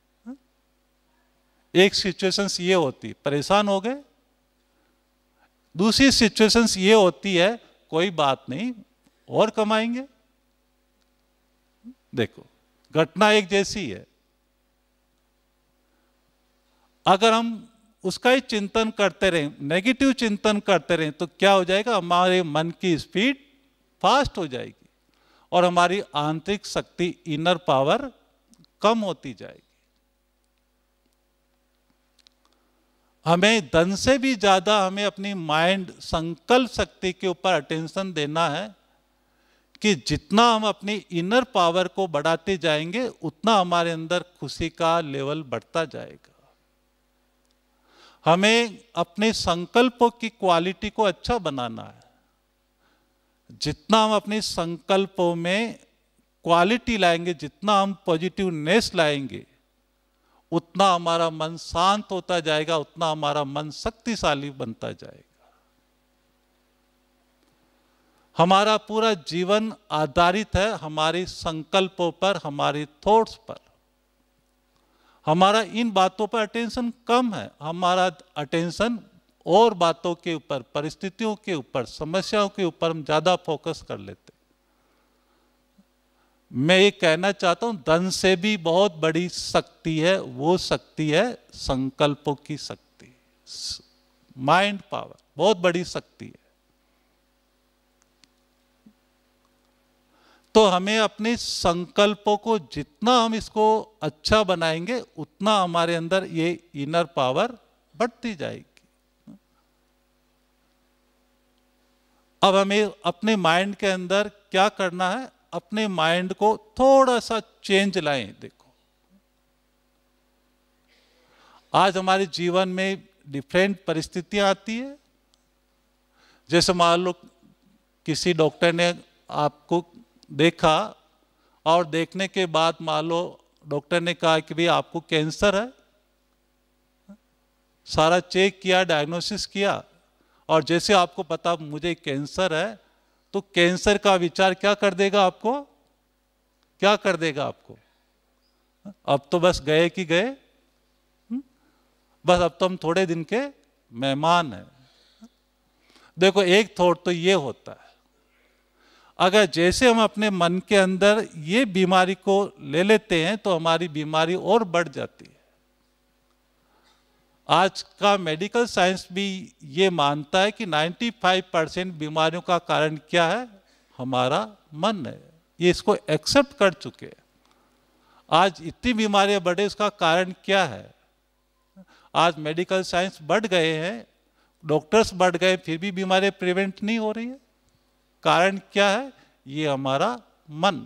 एक सिचुएशंस ये होती, परेशान हो गए। दूसरी सिचुएशंस ये होती है, कोई बात नहीं और कमाएंगे। देखो, घटना एक जैसी है। अगर हम उसका ही चिंतन करते रहें, नेगेटिव चिंतन करते रहें, तो क्या हो जाएगा? हमारे मन की स्पीड फास्ट हो जाएगी और हमारी आंतरिक शक्ति, इनर पावर कम होती जाएगी। हमें धन से भी ज्यादा हमें अपनी माइंड संकल्प शक्ति के ऊपर अटेंशन देना है कि जितना हम अपनी इनर पावर को बढ़ाते जाएंगे उतना हमारे अंदर खुशी का लेवल बढ़ता जाएगा। हमें अपने संकल्पों की क्वालिटी को अच्छा बनाना है। जितना हम अपने संकल्पों में क्वालिटी लाएंगे, जितना हम पॉजिटिवनेस लाएंगे, उतना हमारा मन शांत होता जाएगा, उतना हमारा मन शक्तिशाली बनता जाएगा। हमारा पूरा जीवन आधारित है हमारे संकल्पों पर, हमारे थॉट्स पर। हमारा इन बातों पर अटेंशन कम है, हमारा अटेंशन और बातों के ऊपर, परिस्थितियों के ऊपर, समस्याओं के ऊपर हम ज्यादा फोकस कर लेते। मैं ये कहना चाहता हूं, धन से भी बहुत बड़ी शक्ति है, वो शक्ति है संकल्पों की शक्ति, माइंड पावर, बहुत बड़ी शक्ति है। तो हमें अपने संकल्पों को जितना हम इसको अच्छा बनाएंगे उतना हमारे अंदर ये इनर पावर बढ़ती जाएगी। अब हमें अपने माइंड के अंदर क्या करना है, अपने माइंड को थोड़ा सा चेंज लाएं। देखो, आज हमारे जीवन में डिफरेंट परिस्थितियां आती है। जैसे मान लो किसी डॉक्टर ने आपको देखा और देखने के बाद मान लो डॉक्टर ने कहा कि भाई आपको कैंसर है, सारा चेक किया, डायग्नोसिस किया, और जैसे आपको पता मुझे कैंसर है, तो कैंसर का विचार क्या कर देगा आपको, क्या कर देगा आपको, अब तो बस गए कि गए, बस अब तो हम थोड़े दिन के मेहमान हैं। देखो, एक थॉट तो ये होता है, अगर जैसे हम अपने मन के अंदर ये बीमारी को ले लेते हैं तो हमारी बीमारी और बढ़ जाती है। आज का मेडिकल साइंस भी ये मानता है कि पचानवे परसेंट बीमारियों का कारण क्या है, हमारा मन है। ये इसको एक्सेप्ट कर चुके हैं। आज इतनी बीमारियां बढ़े, उसका कारण क्या है? आज मेडिकल साइंस बढ़ गए हैं, डॉक्टर्स बढ़ गए, फिर भी बीमारियां प्रिवेंट नहीं हो रही है। कारण क्या है? ये हमारा मन,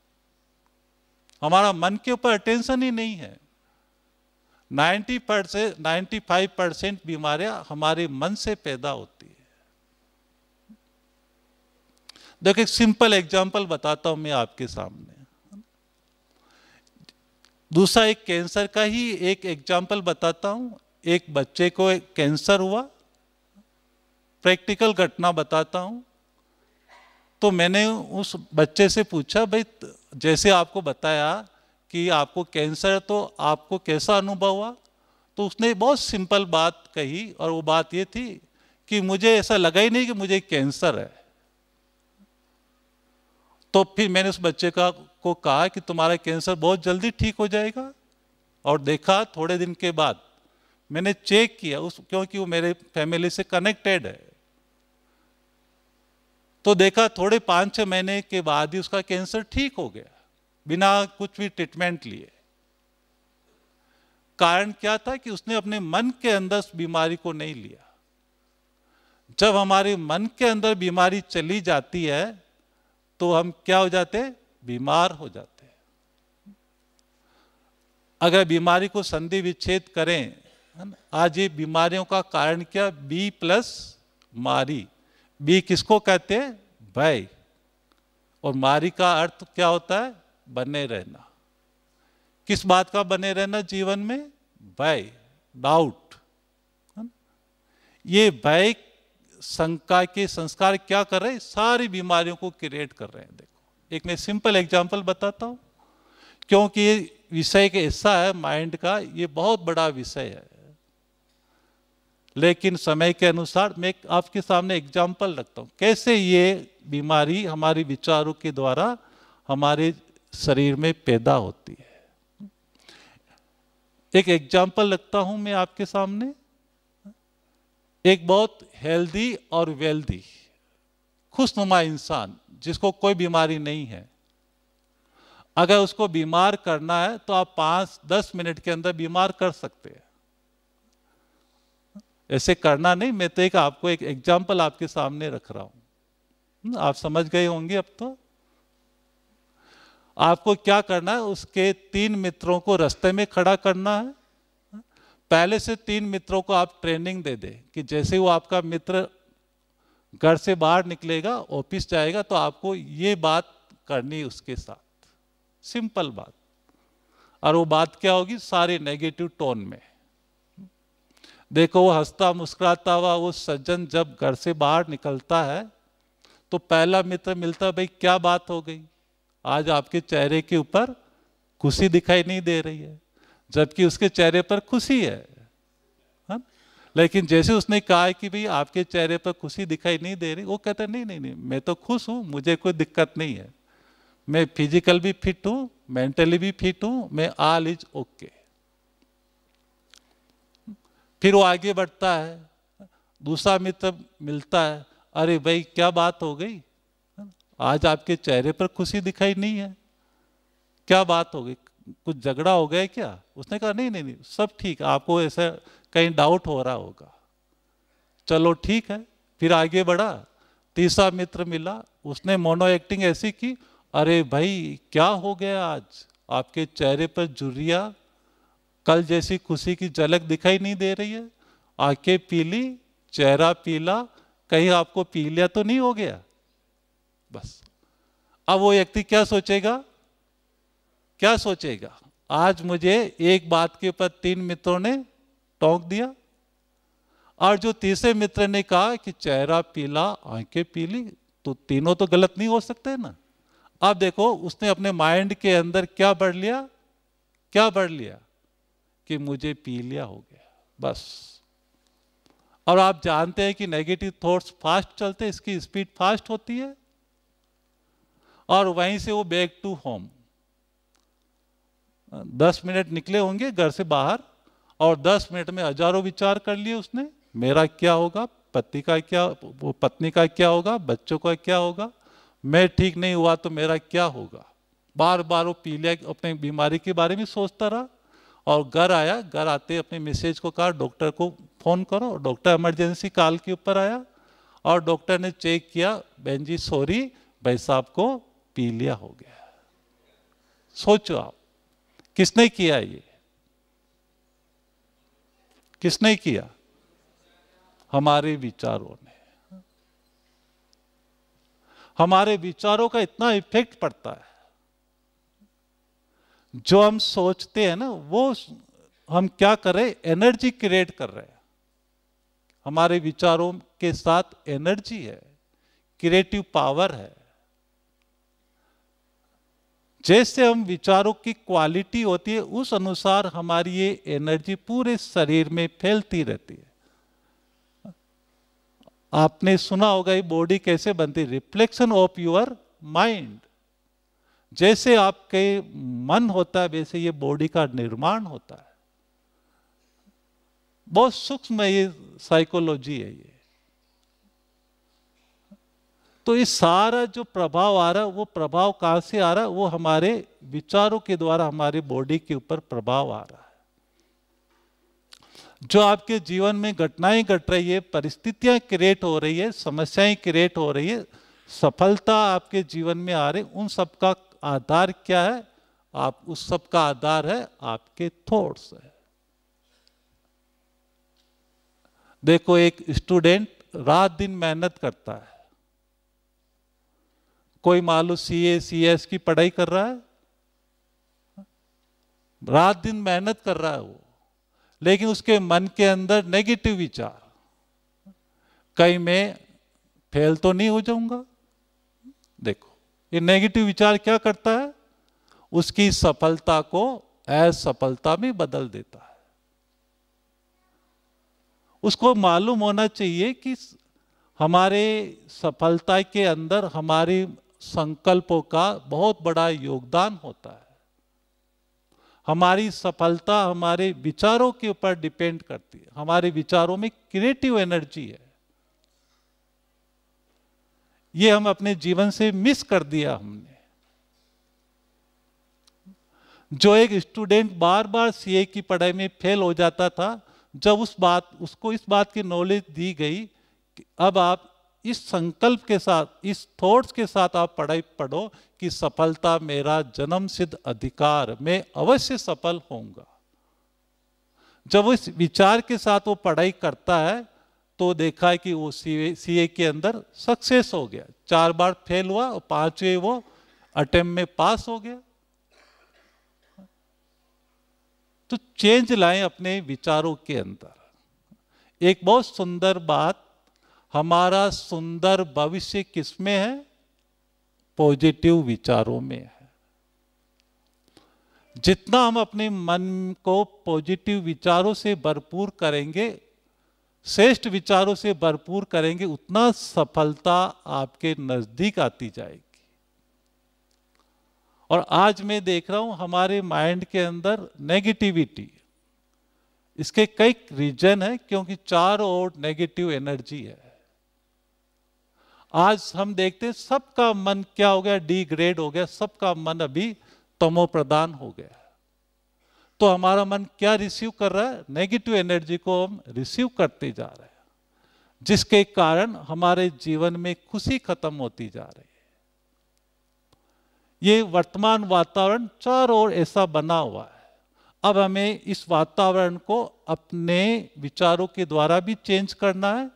हमारा मन के ऊपर अटेंशन ही नहीं है। नब्बे परसेंट पचानवे परसेंट बीमारियां हमारे मन से पैदा होती है। देखो, एक सिंपल एग्जांपल बताता हूं मैं आपके सामने। दूसरा एक कैंसर का ही एक एग्जांपल बताता हूं। एक बच्चे को एक कैंसर हुआ, प्रैक्टिकल घटना बताता हूं। तो मैंने उस बच्चे से पूछा, भाई जैसे आपको बताया कि आपको कैंसर, तो आपको कैसा अनुभव हुआ? तो उसने बहुत सिंपल बात कही, और वो बात ये थी कि मुझे ऐसा लगा ही नहीं कि मुझे कैंसर है। तो फिर मैंने उस बच्चे का को कहा कि तुम्हारा कैंसर बहुत जल्दी ठीक हो जाएगा। और देखा, थोड़े दिन के बाद मैंने चेक किया उस, क्योंकि वो मेरे फैमिली से कनेक्टेड है, तो देखा थोड़े पाँच छः महीने के बाद ही उसका कैंसर ठीक हो गया, बिना कुछ भी ट्रीटमेंट लिए। कारण क्या था कि उसने अपने मन के अंदर उस बीमारी को नहीं लिया। जब हमारे मन के अंदर बीमारी चली जाती है तो हम क्या हो जाते हैं? बीमार हो जाते हैं। अगर बीमारी को संधि विच्छेद करें, आज ये बीमारियों का कारण क्या? बी प्लस मारी। बी किसको कहते हैं? भय। और मारी का अर्थ क्या होता है? बने रहना। किस बात का बने रहना जीवन में? भय, डाउट। ये भय शंका के संस्कार क्या कर रहे हैं? सारी बीमारियों को क्रिएट कर रहे हैं। देखो, एक मैं सिंपल एग्जांपल बताता हूं, क्योंकि ये विषय के ऐसा है माइंड का, ये बहुत बड़ा विषय है। लेकिन समय के अनुसार मैं आपके सामने एग्जाम्पल रखता हूं, कैसे ये बीमारी हमारे विचारों के द्वारा हमारे शरीर में पैदा होती है। एक एग्जाम्पल रखता हूं मैं आपके सामने। एक बहुत हेल्दी और वेल्दी, खुशनुमा इंसान जिसको कोई बीमारी नहीं है, अगर उसको बीमार करना है तो आप पाँच दस मिनट के अंदर बीमार कर सकते हैं। ऐसे करना नहीं, मैं तो एक आपको एक एग्जाम्पल आपके सामने रख रहा हूं, आप समझ गए होंगे अब तो। आपको क्या करना है, उसके तीन मित्रों को रास्ते में खड़ा करना है। पहले से तीन मित्रों को आप ट्रेनिंग दे दें कि जैसे वो आपका मित्र घर से बाहर निकलेगा, ऑफिस जाएगा, तो आपको ये बात करनी है उसके साथ, सिंपल बात। और वो बात क्या होगी, सारी नेगेटिव टोन में। देखो वो हंसता मुस्कुराता हुआ वो सज्जन जब घर से बाहर निकलता है तो पहला मित्र मिलता है, भाई क्या बात हो गई, आज आपके चेहरे के ऊपर खुशी दिखाई नहीं दे रही है, जबकि उसके चेहरे पर खुशी है, है? लेकिन जैसे उसने कहा कि भाई आपके चेहरे पर खुशी दिखाई नहीं दे रही, वो कहता है नहीं नहीं नहीं मैं तो खुश हूं, मुझे कोई दिक्कत नहीं है, मैं फिजिकल भी फिट हूं, मेंटली भी फिट हूं, मैं ऑल इज ओके। फिर वो आगे बढ़ता है, दूसरा मित्र मिलता है, अरे भाई क्या बात हो गई, आज आपके चेहरे पर खुशी दिखाई नहीं है, क्या बात हो गई, कुछ झगड़ा हो गया क्या? उसने कहा नहीं नहीं नहीं सब ठीक, आपको ऐसा कहीं डाउट हो रहा होगा, चलो ठीक है। फिर आगे बढ़ा, तीसरा मित्र मिला, उसने मोनो एक्टिंग ऐसी की, अरे भाई क्या हो गया, आज आपके चेहरे पर झुर्रियां, कल जैसी खुशी की झलक दिखाई नहीं दे रही है, आंखें पीली, चेहरा पीला, कहीं आपको पीलिया तो नहीं हो गया? बस अब वो व्यक्ति क्या सोचेगा, क्या सोचेगा, आज मुझे एक बात के ऊपर तीन मित्रों ने टोक दिया, और जो तीसरे मित्र ने कहा कि चेहरा पीला, आंखें पीली, तो तीनों तो गलत नहीं हो सकते ना। अब देखो उसने अपने माइंड के अंदर क्या बढ़ लिया, क्या बढ़ लिया कि मुझे पी लिया हो गया, बस। और आप जानते हैं कि नेगेटिव थॉट्स फास्ट चलते हैं, इसकी स्पीड फास्ट होती है, और वहीं से वो बैक टू होम। दस मिनट निकले होंगे घर से बाहर, और दस मिनट में हजारों विचार कर लिए उसने, मेरा क्या होगा, पति का क्या, वो पत्नी का क्या होगा, बच्चों का क्या होगा, मैं ठीक नहीं हुआ तो मेरा क्या होगा। बार बार वो पी लिया, अपनी बीमारी के बारे में सोचता रहा, और घर आया, घर आते अपने मिसेज को कहा डॉक्टर को फोन करो, डॉक्टर इमरजेंसी कॉल के ऊपर आया, और डॉक्टर ने चेक किया, बहन जी सॉरी, भाई साहब को पी लिया हो गया। सोचो आप, किसने किया ये, किसने किया? हमारे विचारों ने। हमारे विचारों का इतना इफेक्ट पड़ता है, जो हम सोचते हैं ना वो हम क्या कर रहे हैं, एनर्जी क्रिएट कर रहे हैं। हमारे विचारों के साथ एनर्जी है, क्रिएटिव पावर है। जैसे हम विचारों की क्वालिटी होती है उस अनुसार हमारी ये एनर्जी पूरे शरीर में फैलती रहती है। आपने सुना होगा ये बॉडी कैसे बनती है, रिफ्लेक्शन ऑफ योर माइंड। जैसे आपके मन होता है वैसे ये बॉडी का निर्माण होता है। बहुत सूक्ष्म ये साइकोलॉजी है ये। तो ये सारा जो प्रभाव आ रहा है वो प्रभाव कहां से आ रहा है, वो हमारे विचारों के द्वारा हमारे बॉडी के ऊपर प्रभाव आ रहा है। जो आपके जीवन में घटनाएं घट रही है, परिस्थितियां क्रिएट हो रही है, समस्याएं क्रिएट हो रही है, सफलता आपके जीवन में आ रही, उन सब का आधार क्या है? आप उस सब का आधार है आपके थॉट्स है। देखो एक स्टूडेंट रात दिन मेहनत करता है, कोई मालूम सीए सीएस की पढ़ाई कर रहा है, रात दिन मेहनत कर रहा है वो, लेकिन उसके मन के अंदर नेगेटिव विचार, कहीं मैं फेल तो नहीं हो जाऊंगा। देखो ये नेगेटिव विचार क्या करता है, उसकी सफलता को असफलता में बदल देता है। उसको मालूम होना चाहिए कि हमारे सफलता के अंदर हमारे संकल्पों का बहुत बड़ा योगदान होता है। हमारी सफलता हमारे विचारों के ऊपर डिपेंड करती है। हमारे विचारों में क्रिएटिव एनर्जी है। ये हम अपने जीवन से मिस कर दिया हमने। जो एक स्टूडेंट बार बार सीए की पढ़ाई में फेल हो जाता था, जब उस बात उसको इस बात की नॉलेज दी गई कि अब आप इस संकल्प के साथ, इस थॉट्स के साथ आप पढ़ाई पढ़ो कि सफलता मेरा जन्म सिद्ध अधिकार, मैं अवश्य सफल होऊंगा। जब वो इस विचार के साथ वो पढ़ाई करता है तो देखा है कि वो सीए के अंदर सक्सेस हो गया। चार बार फेल हुआ और पांचवे वो अटेम्प्ट में पास हो गया। तो चेंज लाएं अपने विचारों के अंदर। एक बहुत सुंदर बात, हमारा सुंदर भविष्य किसमें है? पॉजिटिव विचारों में है। जितना हम अपने मन को पॉजिटिव विचारों से भरपूर करेंगे, श्रेष्ठ विचारों से भरपूर करेंगे, उतना सफलता आपके नजदीक आती जाएगी। और आज मैं देख रहा हूं हमारे माइंड के अंदर नेगेटिविटी, इसके कई रीजन है, क्योंकि चारों ओर नेगेटिव एनर्जी है। आज हम देखते हैं सबका मन क्या हो गया? डिग्रेड हो गया। सबका मन अभी तमो प्रधान हो गया। तो हमारा मन क्या रिसीव कर रहा है? नेगेटिव एनर्जी को हम रिसीव करते जा रहे हैं, जिसके कारण हमारे जीवन में खुशी खत्म होती जा रही है। ये वर्तमान वातावरण चारों ओर ऐसा बना हुआ है। अब हमें इस वातावरण को अपने विचारों के द्वारा भी चेंज करना है।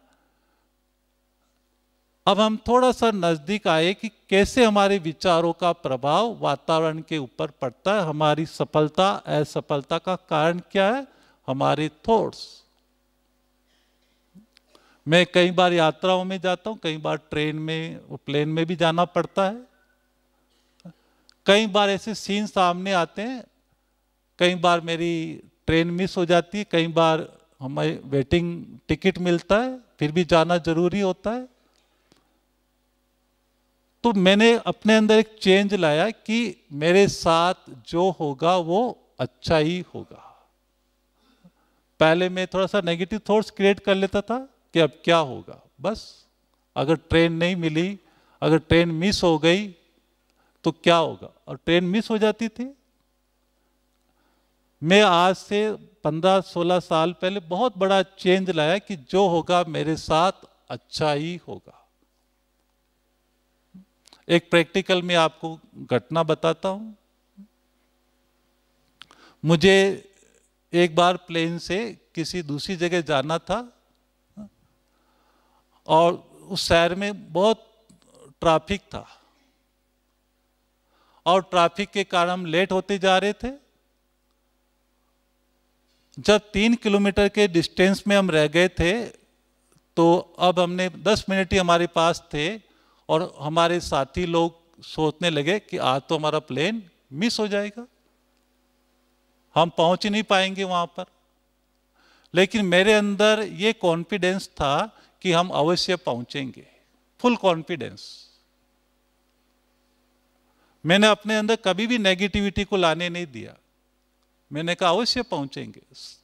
अब हम थोड़ा सा नजदीक आए कि कैसे हमारे विचारों का प्रभाव वातावरण के ऊपर पड़ता है। हमारी सफलता असफलता का कारण क्या है? हमारे थॉट्स। मैं कई बार यात्राओं में जाता हूं, कई बार ट्रेन में प्लेन में भी जाना पड़ता है। कई बार ऐसे सीन सामने आते हैं, कई बार मेरी ट्रेन मिस हो जाती है, कई बार हमें वेटिंग टिकट मिलता है, फिर भी जाना जरूरी होता है। तो मैंने अपने अंदर एक चेंज लाया कि मेरे साथ जो होगा वो अच्छा ही होगा। पहले मैं थोड़ा सा नेगेटिव थॉट्स क्रिएट कर लेता था कि अब क्या होगा, बस अगर ट्रेन नहीं मिली, अगर ट्रेन मिस हो गई तो क्या होगा, और ट्रेन मिस हो जाती थी। मैं आज से पंद्रह सोलह साल पहले बहुत बड़ा चेंज लाया कि जो होगा मेरे साथ अच्छा ही होगा। एक प्रैक्टिकल में आपको घटना बताता हूं। मुझे एक बार प्लेन से किसी दूसरी जगह जाना था और उस शहर में बहुत ट्रैफिक था और ट्रैफिक के कारण हम लेट होते जा रहे थे। जब तीन किलोमीटर के डिस्टेंस में हम रह गए थे तो अब हमने दस मिनट ही हमारे पास थे और हमारे साथी लोग सोचने लगे कि आज तो हमारा प्लेन मिस हो जाएगा, हम पहुंच ही नहीं पाएंगे वहां पर। लेकिन मेरे अंदर ये कॉन्फिडेंस था कि हम अवश्य पहुंचेंगे, फुल कॉन्फिडेंस। मैंने अपने अंदर कभी भी नेगेटिविटी को लाने नहीं दिया। मैंने कहा अवश्य पहुंचेंगे।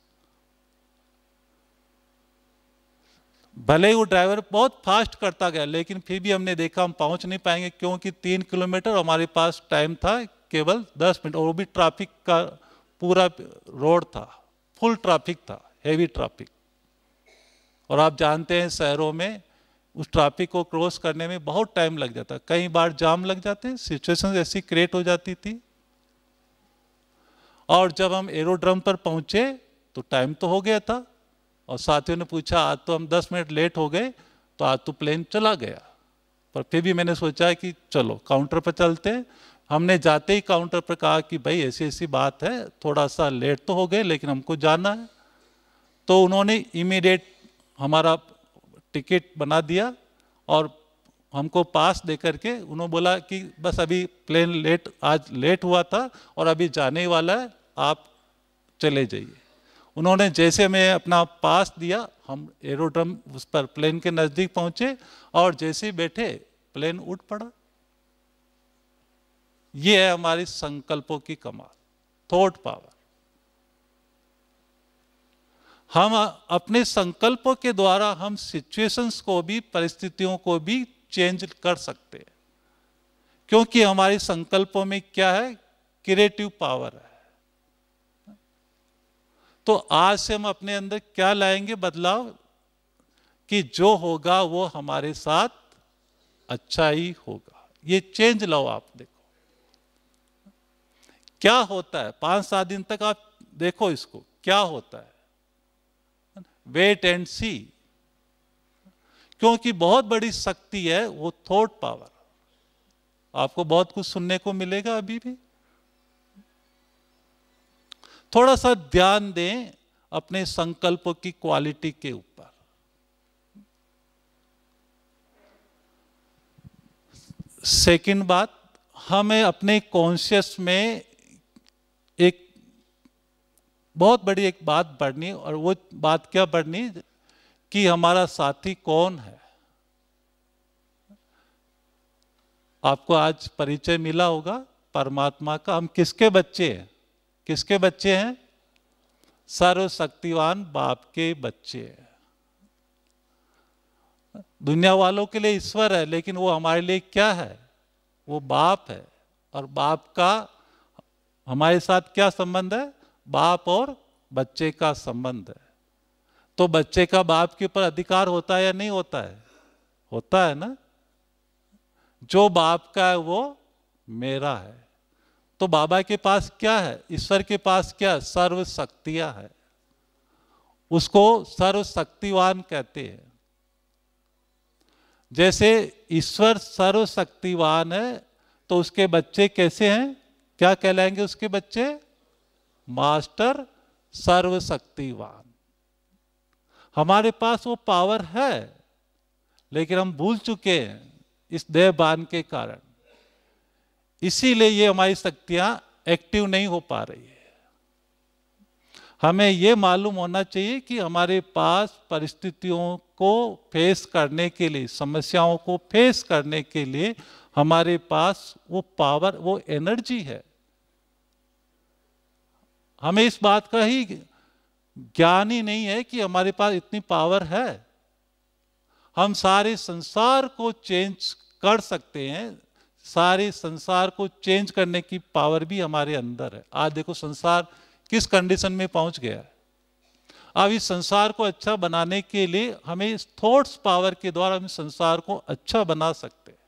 भले ही वो ड्राइवर बहुत फास्ट करता गया, लेकिन फिर भी हमने देखा हम पहुंच नहीं पाएंगे, क्योंकि तीन किलोमीटर हमारे पास टाइम था केवल दस मिनट, और वो भी ट्रैफिक का पूरा रोड था, फुल ट्रैफिक था, हेवी ट्रैफिक। और आप जानते हैं शहरों में उस ट्रैफिक को क्रॉस करने में बहुत टाइम लग जाता, कई बार जाम लग जाते, सिचुएशन ऐसी क्रिएट हो जाती थी। और जब हम एरोड्रम पर पहुंचे तो टाइम तो हो गया था, और साथियों ने पूछा आज तो हम दस मिनट लेट हो गए, तो आज तो प्लेन चला गया। पर फिर भी मैंने सोचा कि चलो काउंटर पर चलते हैं। हमने जाते ही काउंटर पर कहा कि भाई ऐसी ऐसी बात है, थोड़ा सा लेट तो हो गए लेकिन हमको जाना है। तो उन्होंने इमीडिएट हमारा टिकट बना दिया और हमको पास दे करके उन्होंने बोला कि बस अभी प्लेन लेट आज लेट हुआ था और अभी जाने ही वाला है, आप चले जाइए। उन्होंने जैसे हमें अपना पास दिया, हम एरोड्रम उस पर प्लेन के नजदीक पहुंचे और जैसे ही बैठे प्लेन उड़ पड़ा। ये है हमारी संकल्पों की कमाल, थॉट पावर। हम अपने संकल्पों के द्वारा हम सिचुएशंस को भी, परिस्थितियों को भी चेंज कर सकते हैं, क्योंकि हमारे संकल्पों में क्या है? क्रिएटिव पावर है। तो आज से हम अपने अंदर क्या लाएंगे बदलाव, कि जो होगा वो हमारे साथ अच्छा ही होगा। ये चेंज लाओ आप। देखो क्या होता है, पांच सात दिन तक आप देखो इसको क्या होता है, वेट एंड सी। क्योंकि बहुत बड़ी शक्ति है वो थॉट पावर। आपको बहुत कुछ सुनने को मिलेगा अभी भी। थोड़ा सा ध्यान दें अपने संकल्पों की क्वालिटी के ऊपर। सेकंड बात, हमें अपने कॉन्शियस में एक बहुत बड़ी एक बात बढ़नी, और वो बात क्या बढ़नी कि हमारा साथी कौन है। आपको आज परिचय मिला होगा परमात्मा का। हम किसके बच्चे हैं, किसके बच्चे हैं, सर्वशक्तिवान बाप के बच्चे हैं। दुनिया वालों के लिए ईश्वर है, लेकिन वो हमारे लिए क्या है, वो बाप है। और बाप का हमारे साथ क्या संबंध है, बाप और बच्चे का संबंध है। तो बच्चे का बाप के ऊपर अधिकार होता है या नहीं होता है, होता है ना। जो बाप का है वो मेरा है। तो बाबा के पास क्या है, ईश्वर के पास क्या है, सर्व शक्तियां है। उसको सर्वशक्तिवान कहते हैं। जैसे ईश्वर सर्वशक्तिवान है तो उसके बच्चे कैसे हैं, क्या कहलाएंगे उसके बच्चे, मास्टर सर्वशक्तिवान। हमारे पास वो पावर है, लेकिन हम भूल चुके हैं इस देहभान के कारण। इसीलिए ये हमारी शक्तियां एक्टिव नहीं हो पा रही है। हमें ये मालूम होना चाहिए कि हमारे पास परिस्थितियों को फेस करने के लिए, समस्याओं को फेस करने के लिए हमारे पास वो पावर, वो एनर्जी है। हमें इस बात का ही ज्ञान ही नहीं है कि हमारे पास इतनी पावर है। हम सारे संसार को चेंज कर सकते हैं। सारे संसार को चेंज करने की पावर भी हमारे अंदर है। आज देखो संसार किस कंडीशन में पहुंच गया है। अब इस संसार को अच्छा बनाने के लिए हमें इस थॉट्स पावर के द्वारा हम संसार को अच्छा बना सकते हैं।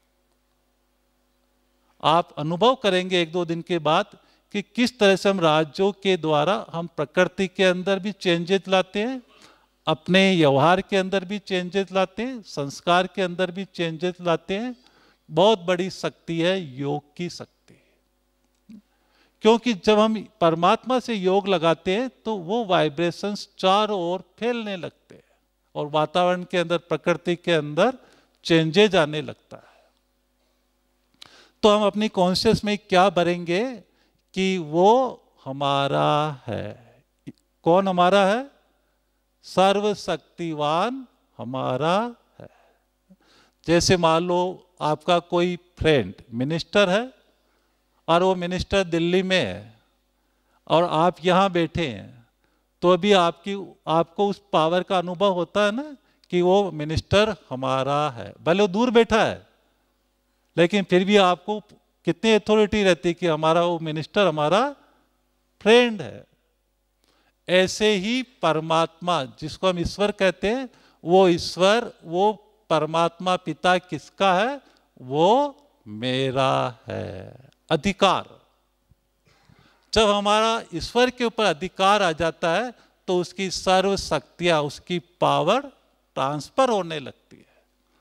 आप अनुभव करेंगे एक दो दिन के बाद कि किस तरह से हम राजयोग के द्वारा हम प्रकृति के अंदर भी चेंजेस लाते हैं, अपने व्यवहार के अंदर भी चेंजेस लाते हैं, संस्कार के अंदर भी चेंजेस लाते हैं। बहुत बड़ी शक्ति है योग की शक्ति। क्योंकि जब हम परमात्मा से योग लगाते हैं तो वो वाइब्रेशंस चारों ओर फैलने लगते हैं और वातावरण के अंदर, प्रकृति के अंदर चेंजेज आने लगता है। तो हम अपनी कॉन्शियस में क्या भरेंगे कि वो हमारा है। कौन हमारा है, सर्वशक्तिवान हमारा है। जैसे मान लो आपका कोई फ्रेंड मिनिस्टर है और वो मिनिस्टर दिल्ली में है और आप यहाँ बैठे हैं, तो अभी आपकी आपको उस पावर का अनुभव होता है ना कि वो मिनिस्टर हमारा है। भले वो दूर बैठा है, लेकिन फिर भी आपको कितनी अथॉरिटी रहती है कि हमारा वो मिनिस्टर हमारा फ्रेंड है। ऐसे ही परमात्मा, जिसको हम ईश्वर कहते हैं, वो ईश्वर, वो परमात्मा पिता किसका है, वो मेरा है। अधिकार, जब हमारा ईश्वर के ऊपर अधिकार आ जाता है तो उसकी सर्व शक्तियां, उसकी पावर ट्रांसफर होने लगती है।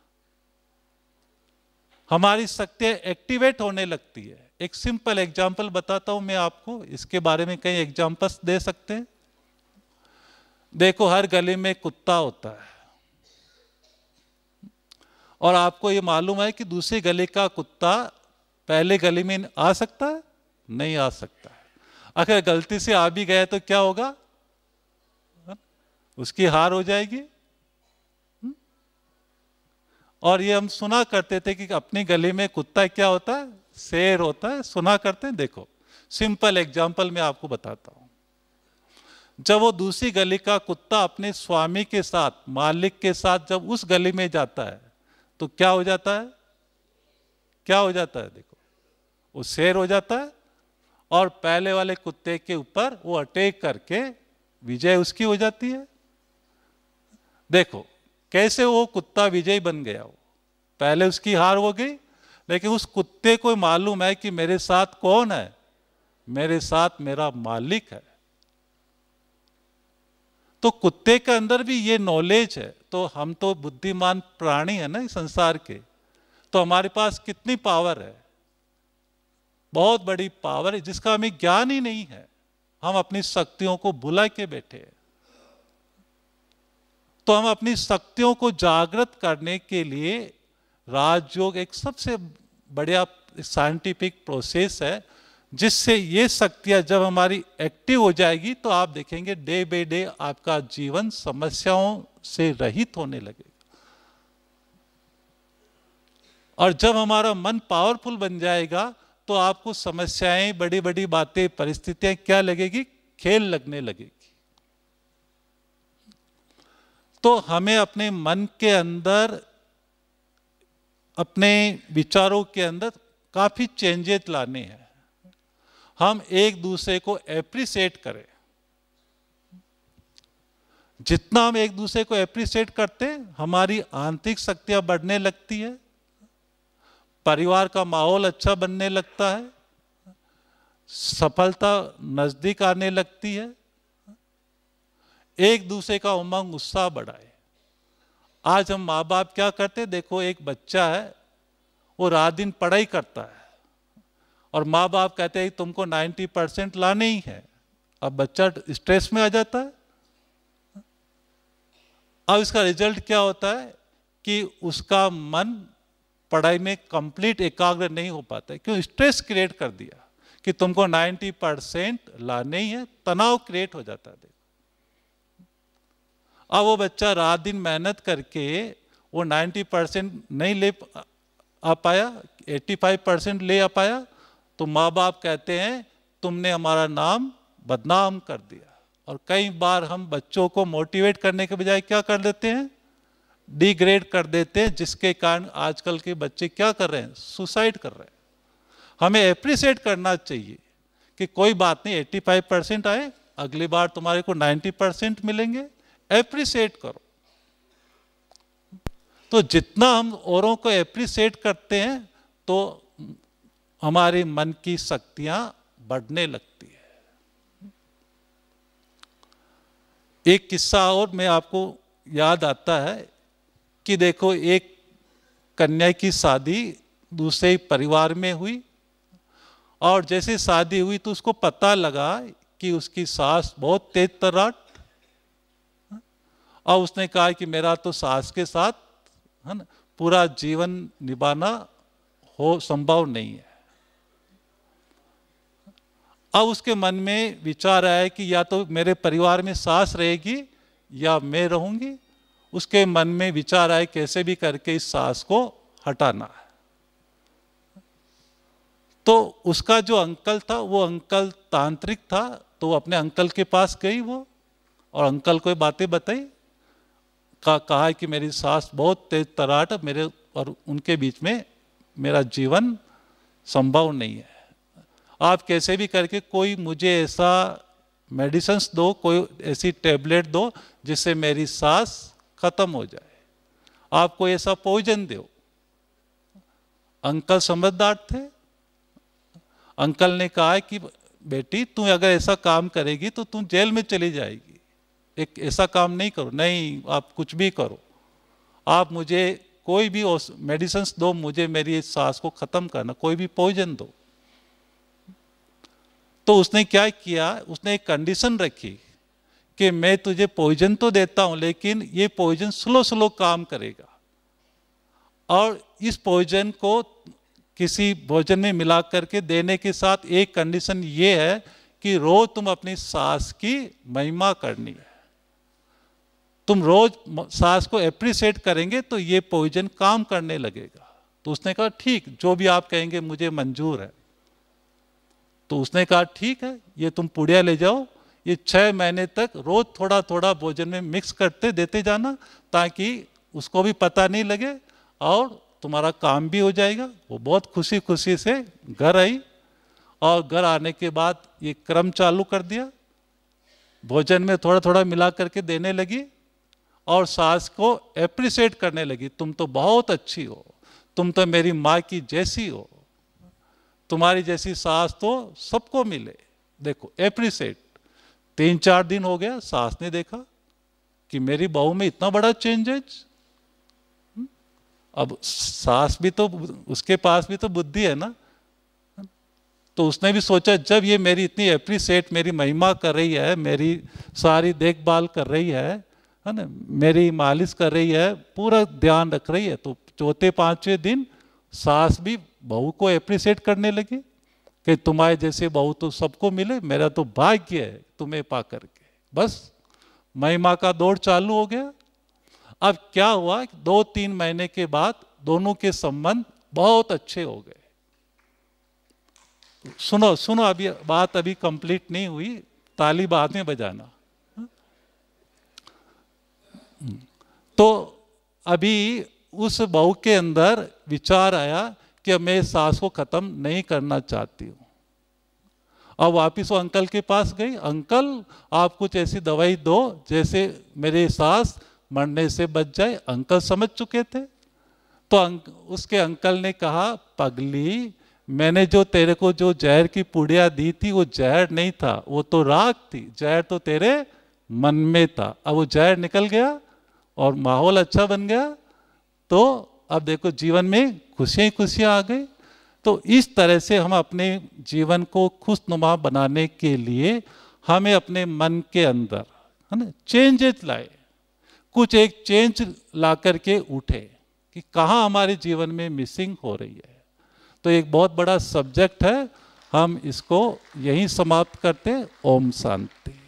हमारी शक्तियां एक्टिवेट होने लगती है। एक सिंपल एग्जांपल बताता हूं मैं आपको, इसके बारे में कई एग्जांपल्स दे सकते हैं। देखो हर गली में कुत्ता होता है और आपको ये मालूम है कि दूसरी गली का कुत्ता पहले गली में आ सकता है, नहीं आ सकता है। अगर गलती से आ भी गया तो क्या होगा, उसकी हार हो जाएगी। और ये हम सुना करते थे कि अपनी गली में कुत्ता क्या होता है, शेर होता है, सुना करते हैं। देखो सिंपल एग्जांपल मैं आपको बताता हूं। जब वो दूसरी गली का कुत्ता अपने स्वामी के साथ, मालिक के साथ जब उस गली में जाता है तो क्या हो जाता है, क्या हो जाता है, देखो वो शेर हो जाता है और पहले वाले कुत्ते के ऊपर वो अटैक करके विजय उसकी हो जाती है। देखो कैसे वो कुत्ता विजयी बन गया, वो पहले उसकी हार हो गई, लेकिन उस कुत्ते को मालूम है कि मेरे साथ कौन है, मेरे साथ मेरा मालिक है। तो कुत्ते के अंदर भी ये नॉलेज है। तो हम तो बुद्धिमान प्राणी है ना इस संसार के, तो हमारे पास कितनी पावर है, बहुत बड़ी पावर है जिसका हमें ज्ञान ही नहीं है। हम अपनी शक्तियों को भुला के बैठे हैं। तो हम अपनी शक्तियों को जागृत करने के लिए राजयोग एक सबसे बढ़िया साइंटिफिक प्रोसेस है, जिससे ये शक्तियां जब हमारी एक्टिव हो जाएगी तो आप देखेंगे डे बाय डे आपका जीवन समस्याओं से रहित होने लगेगा। और जब हमारा मन पावरफुल बन जाएगा तो आपको समस्याएं, बड़ी बड़ी बातें, परिस्थितियां क्या लगेगी, खेल लगने लगेगी। तो हमें अपने मन के अंदर, अपने विचारों के अंदर काफी चेंजेस लाने हैं। हम एक दूसरे को एप्रिशिएट करें। जितना हम एक दूसरे को एप्रिशिएट करते हैं, हमारी आंतरिक शक्तियां बढ़ने लगती है, परिवार का माहौल अच्छा बनने लगता है, सफलता नजदीक आने लगती है, एक दूसरे का उमंग उत्साह बढ़ाए। आज हम माँ बाप क्या करते हैं, देखो एक बच्चा है, वो रात दिन पढ़ाई करता है और माँ बाप कहते हैं तुमको नब्बे परसेंट लाने ही है। अब बच्चा स्ट्रेस में आ जाता है। अब इसका रिजल्ट क्या होता है कि उसका मन पढ़ाई में कंप्लीट एकाग्र नहीं हो पाता है। क्यों? स्ट्रेस क्रिएट कर दिया कि तुमको नब्बे परसेंट लाने ही है, तनाव क्रिएट हो जाता है। अब वो बच्चा रात दिन मेहनत करके वो नब्बे परसेंट नहीं ले आ पाया, पचासी परसेंट ले आ पाया, तो माँ बाप कहते हैं तुमने हमारा नाम बदनाम कर दिया। और कई बार हम बच्चों को मोटिवेट करने के बजाय क्या कर देते हैं, डिग्रेड कर देते हैं, जिसके कारण आजकल के बच्चे क्या कर रहे हैं, सुसाइड कर रहे हैं। हमें एप्रिशिएट करना चाहिए कि कोई बात नहीं, पचासी परसेंट आए, अगली बार तुम्हारे को नब्बे परसेंट मिलेंगे, एप्रिशिएट करो। तो जितना हम औरों को एप्रिशिएट करते हैं तो हमारे मन की शक्तियां बढ़ने लगती है। एक किस्सा और मैं आपको याद आता है कि देखो एक कन्या की शादी दूसरे परिवार में हुई, और जैसे शादी हुई तो उसको पता लगा कि उसकी सास बहुत तेज तर्राट, और उसने कहा कि मेरा तो सास के साथ है ना पूरा जीवन निभाना हो संभव नहीं है। अब उसके मन में विचार आया कि या तो मेरे परिवार में सास रहेगी या मैं रहूंगी। उसके मन में विचार आया कैसे भी करके इस सास को हटाना है। तो उसका जो अंकल था वो अंकल तांत्रिक था, तो वो अपने अंकल के पास गई वो, और अंकल को बातें बताई, का कहा कि मेरी सास बहुत तेज तराट, मेरे और उनके बीच में मेरा जीवन संभव नहीं है। आप कैसे भी करके कोई मुझे ऐसा मेडिसिन्स दो, कोई ऐसी टेबलेट दो जिससे मेरी सांस खत्म हो जाए, आप कोई ऐसा पॉइजन दो। अंकल समझदार थे। अंकल ने कहा कि बेटी तू अगर ऐसा काम करेगी तो तू जेल में चली जाएगी, एक ऐसा काम नहीं करो। नहीं, आप कुछ भी करो, आप मुझे कोई भी मेडिसिन्स दो, मुझे मेरी सांस को खत्म करना, कोई भी पॉइजन दो। तो उसने क्या किया, उसने एक कंडीशन रखी कि मैं तुझे पॉइजन तो देता हूं लेकिन ये पॉइजन स्लो स्लो काम करेगा, और इस पॉइजन को किसी भोजन में मिला करके देने के साथ एक कंडीशन ये है कि रोज तुम अपनी सांस की महिमा करनी है। तुम रोज सांस को एप्रिशिएट करेंगे तो ये पॉइजन काम करने लगेगा। तो उसने कहा ठीक, जो भी आप कहेंगे मुझे मंजूर है। तो उसने कहा ठीक है, ये तुम पुड़िया ले जाओ, ये छह महीने तक रोज थोड़ा थोड़ा भोजन में मिक्स करते देते जाना, ताकि उसको भी पता नहीं लगे और तुम्हारा काम भी हो जाएगा। वो बहुत खुशी खुशी से घर आई, और घर आने के बाद ये क्रम चालू कर दिया भोजन में थोड़ा थोड़ा मिला करके देने लगी और सास को एप्रिशिएट करने लगी, तुम तो बहुत अच्छी हो, तुम तो मेरी माँ की जैसी हो, तुम्हारी जैसी सास तो सबको मिले। देखो एप्रिशिएट। तीन चार दिन हो गया, सास ने देखा कि मेरी बहू में इतना बड़ा चेंजेस। अब सास भी तो, उसके पास भी तो बुद्धि है ना, तो उसने भी सोचा जब ये मेरी इतनी एप्रिशिएट, मेरी महिमा कर रही है, मेरी सारी देखभाल कर रही है है ना, मेरी मालिश कर रही है, पूरा ध्यान रख रही है, तो चौथे पांचवें दिन सास भी बहू को एप्रिशिएट करने लगी कि तुम्हारे जैसे बहू तो सबको मिले, मेरा तो भाग्य है तुम्हें पा करके। बस महिमा का दौर चालू हो गया। अब क्या हुआ, दो तीन महीने के बाद दोनों के संबंध बहुत अच्छे हो गए। सुनो सुनो, अभी बात अभी कंप्लीट नहीं हुई, ताली बाद में बजाना। तो अभी उस बहू के अंदर विचार आया कि मैं सास को खत्म नहीं करना चाहती हूँ। अब वापिस वो अंकल के पास गई, अंकल आप कुछ ऐसी दवाई दो जैसे मेरे सास मरने से बच जाए। अंकल समझ चुके थे, तो अंक, उसके अंकल ने कहा, पगली मैंने जो तेरे को जो जहर की पुड़िया दी थी वो जहर नहीं था, वो तो राख थी, जहर तो तेरे मन में था। अब वो जहर निकल गया और माहौल अच्छा बन गया, तो अब देखो जीवन में खुशियां खुशियां आ गई। तो इस तरह से हम अपने जीवन को खुशनुमा बनाने के लिए हमें अपने मन के अंदर है ना चेंजेस लाए, कुछ एक चेंज ला करके उठे कि कहाँ हमारे जीवन में मिसिंग हो रही है। तो एक बहुत बड़ा सब्जेक्ट है, हम इसको यहीं समाप्त करते। ओम शांति।